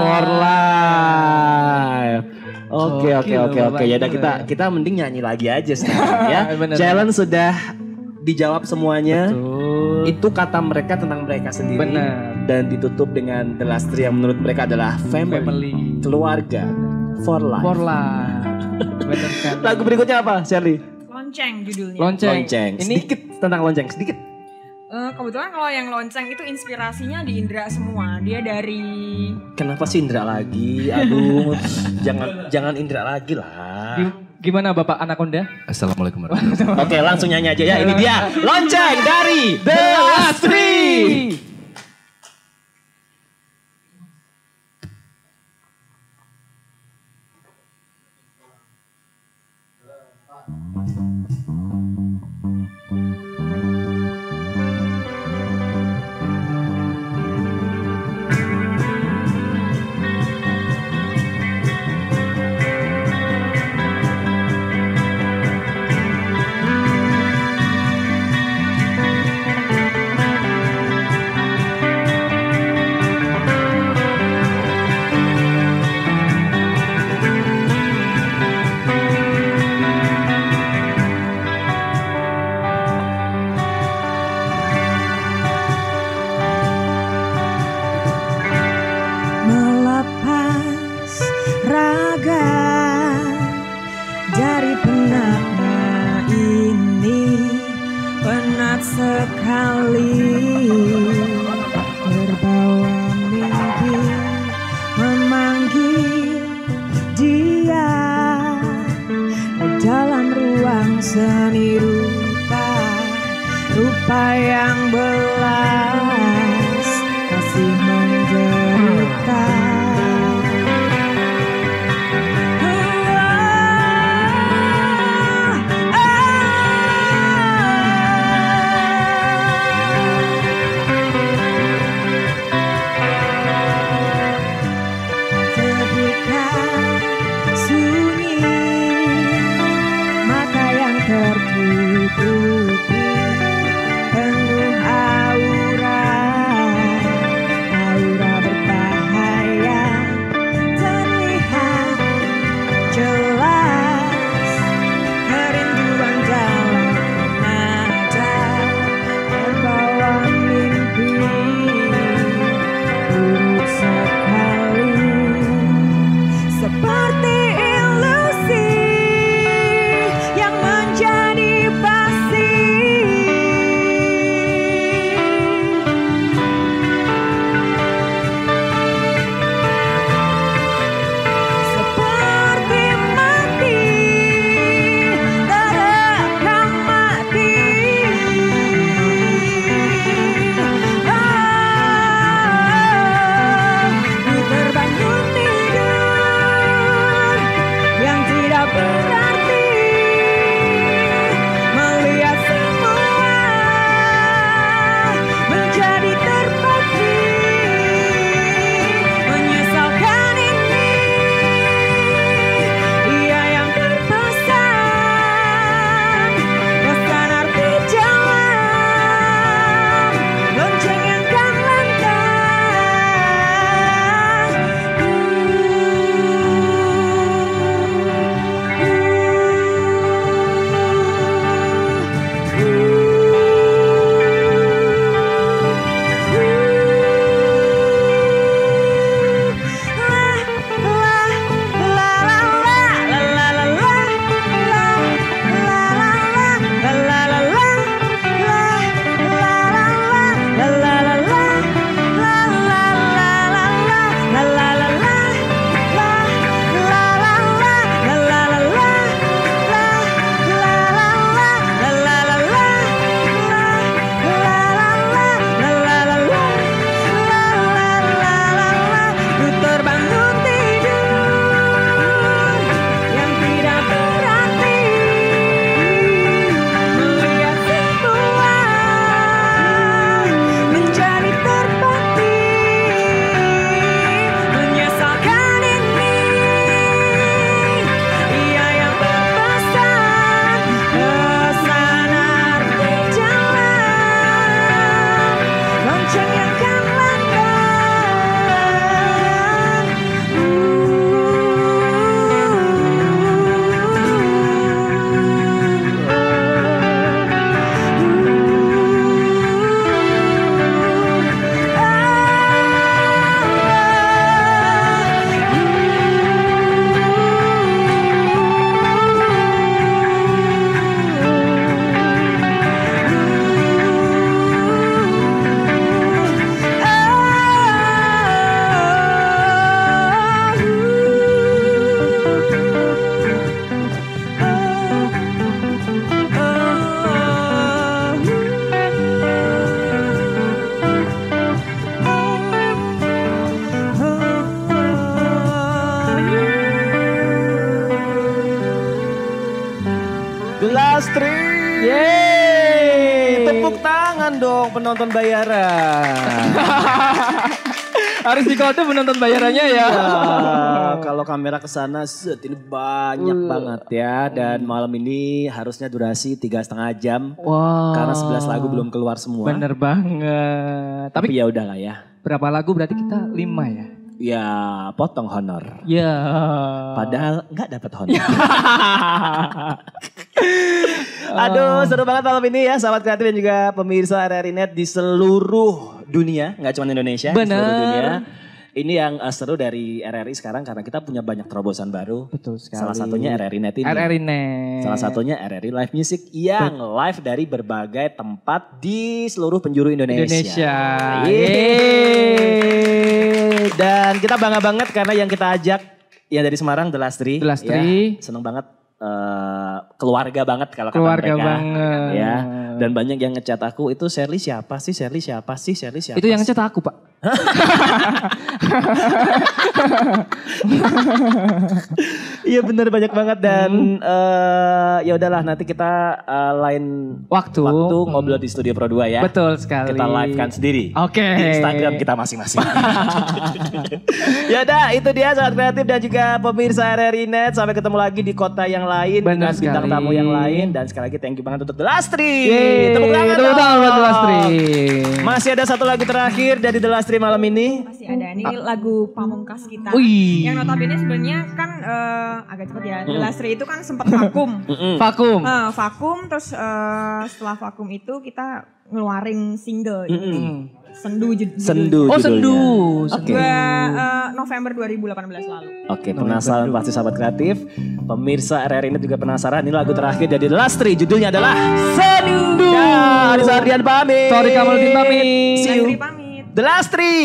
Oke. Ya udah kita mending nyanyi lagi aja sekarang ya. Bener. Challenge sudah dijawab semuanya. Betul. Itu kata mereka tentang mereka sendiri. Benar. Dan ditutup dengan The Last Three yang menurut mereka adalah family. Keluarga. For life. Benar kan. Lagu berikutnya apa, Sherly? Lonceng judulnya. Lonceng. Ini Sedikit tentang lonceng, sedikit. Kebetulan kalau yang lonceng itu inspirasinya di Indra semua. Dia dari Kenapa sih Indra lagi? Aduh, jangan Indra lagi lah. gimana Bapak Anaconda? Assalamualaikum warahmatullahi wabarakatuh. Oke, langsung nyanyi aja ya. Ini dia lonceng dari The Last Three. hangat sekali, terbawa mimpi memanggil dia dalam ruang seni rupa yang belas masih menderita. Lastri. Yeay. Tepuk tangan dong penonton bayaran. Harus dikode penonton bayarannya ya. Kalau kamera ke sana ini banyak banget ya. Dan malam ini harusnya durasi 3,5 jam. Wow. Karena 11 lagu belum keluar semua. Bener banget. Tapi ya udahlah ya. Berapa lagu berarti kita 5 ya? Ya potong honor. Ya. Padahal nggak dapat honor. Aduh seru banget malam ini ya sahabat kreatif dan juga pemirsa RRI Net di seluruh dunia. Nggak cuma Indonesia, bener. di seluruh dunia. ini yang seru dari RRI sekarang karena kita punya banyak terobosan baru. Betul sekali. Salah satunya RRI Net ini. RRI Net. Salah satunya RRI Live Music yang live dari berbagai tempat di seluruh penjuru Indonesia. Yeay. Dan kita bangga banget karena yang kita ajak yang dari Semarang, The Lastri. The Lastri. Ya, seneng banget. Keluarga banget kalau kata Keluarga mereka. banget. Ya. Dan banyak yang ngechat aku, itu Sherly siapa sih? Sherly siapa sih? Sherly siapa? Itu yang ngechat aku, Pak. Iya bener banyak banget dan ya udahlah nanti kita lain Waktu ngobrol di Studio Pro 2 ya. Betul sekali. Kita live kan sendiri. Oke. Di Instagram kita masing-masing. Ya udah itu dia Sobat Kreatif dan juga pemirsa RRI Net. Sampai ketemu lagi di kota yang lain Benar dengan bintang sekali. tamu yang lain dan sekali lagi thank you banget untuk The Lastri. Yeay, Tepuk tangan tepuk tangan buat The dong. Lastri. Masih ada satu lagu terakhir dari The Lastri malam ini. Masih ada ini lagu pamungkas kita. Wih. Yang notabene sebenarnya kan agak cepet ya. The Lastri itu kan sempat vakum. Vakum. Vakum terus setelah vakum itu kita ngeluarin single ini. Sendu Sendu Oh, judulnya. sendu. Oke. November 2018 lalu. Oke, penasaran pasti Sahabat Kreatif. Pemirsa RRI ini juga penasaran. Ini lagu terakhir dari The Lastri. Judulnya adalah Sendu. Ya, Arisa Ardian pamit. Sorry Kamaludin pamit. See you. Lastri pamit. The Lastri.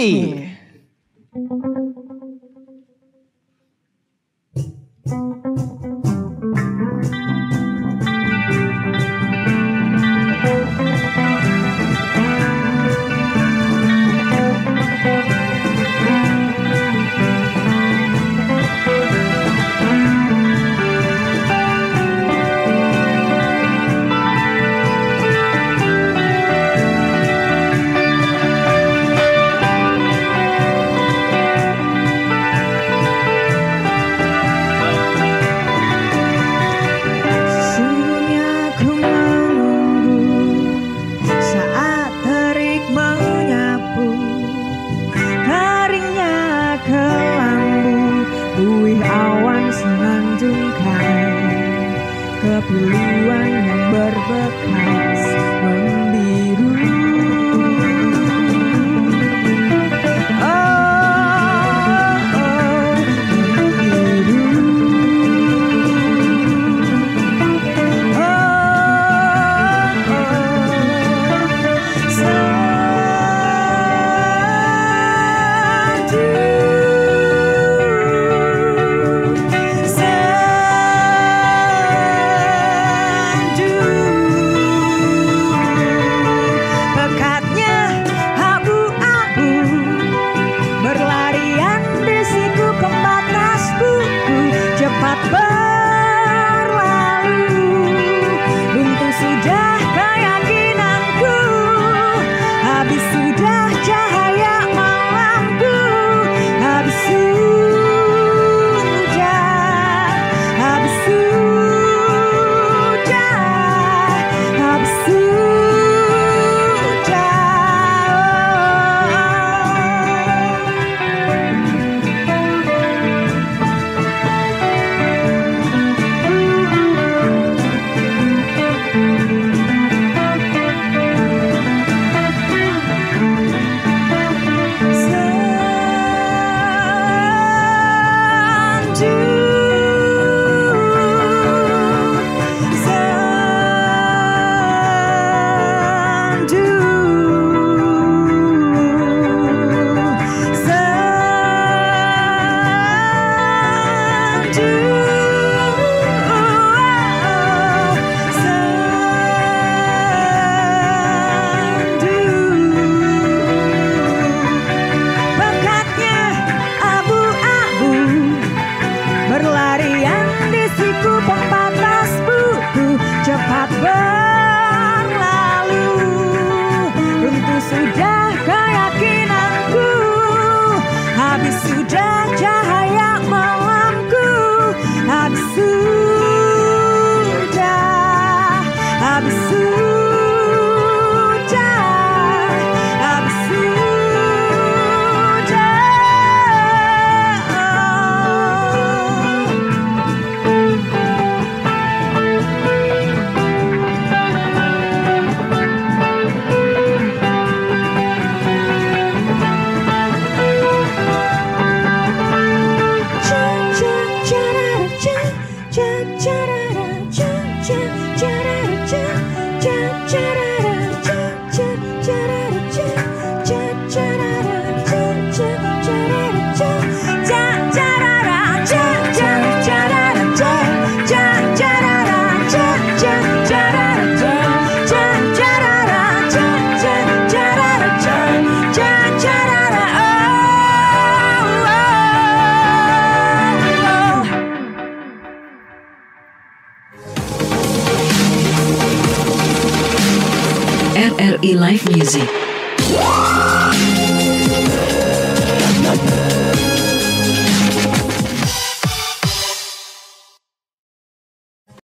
live music.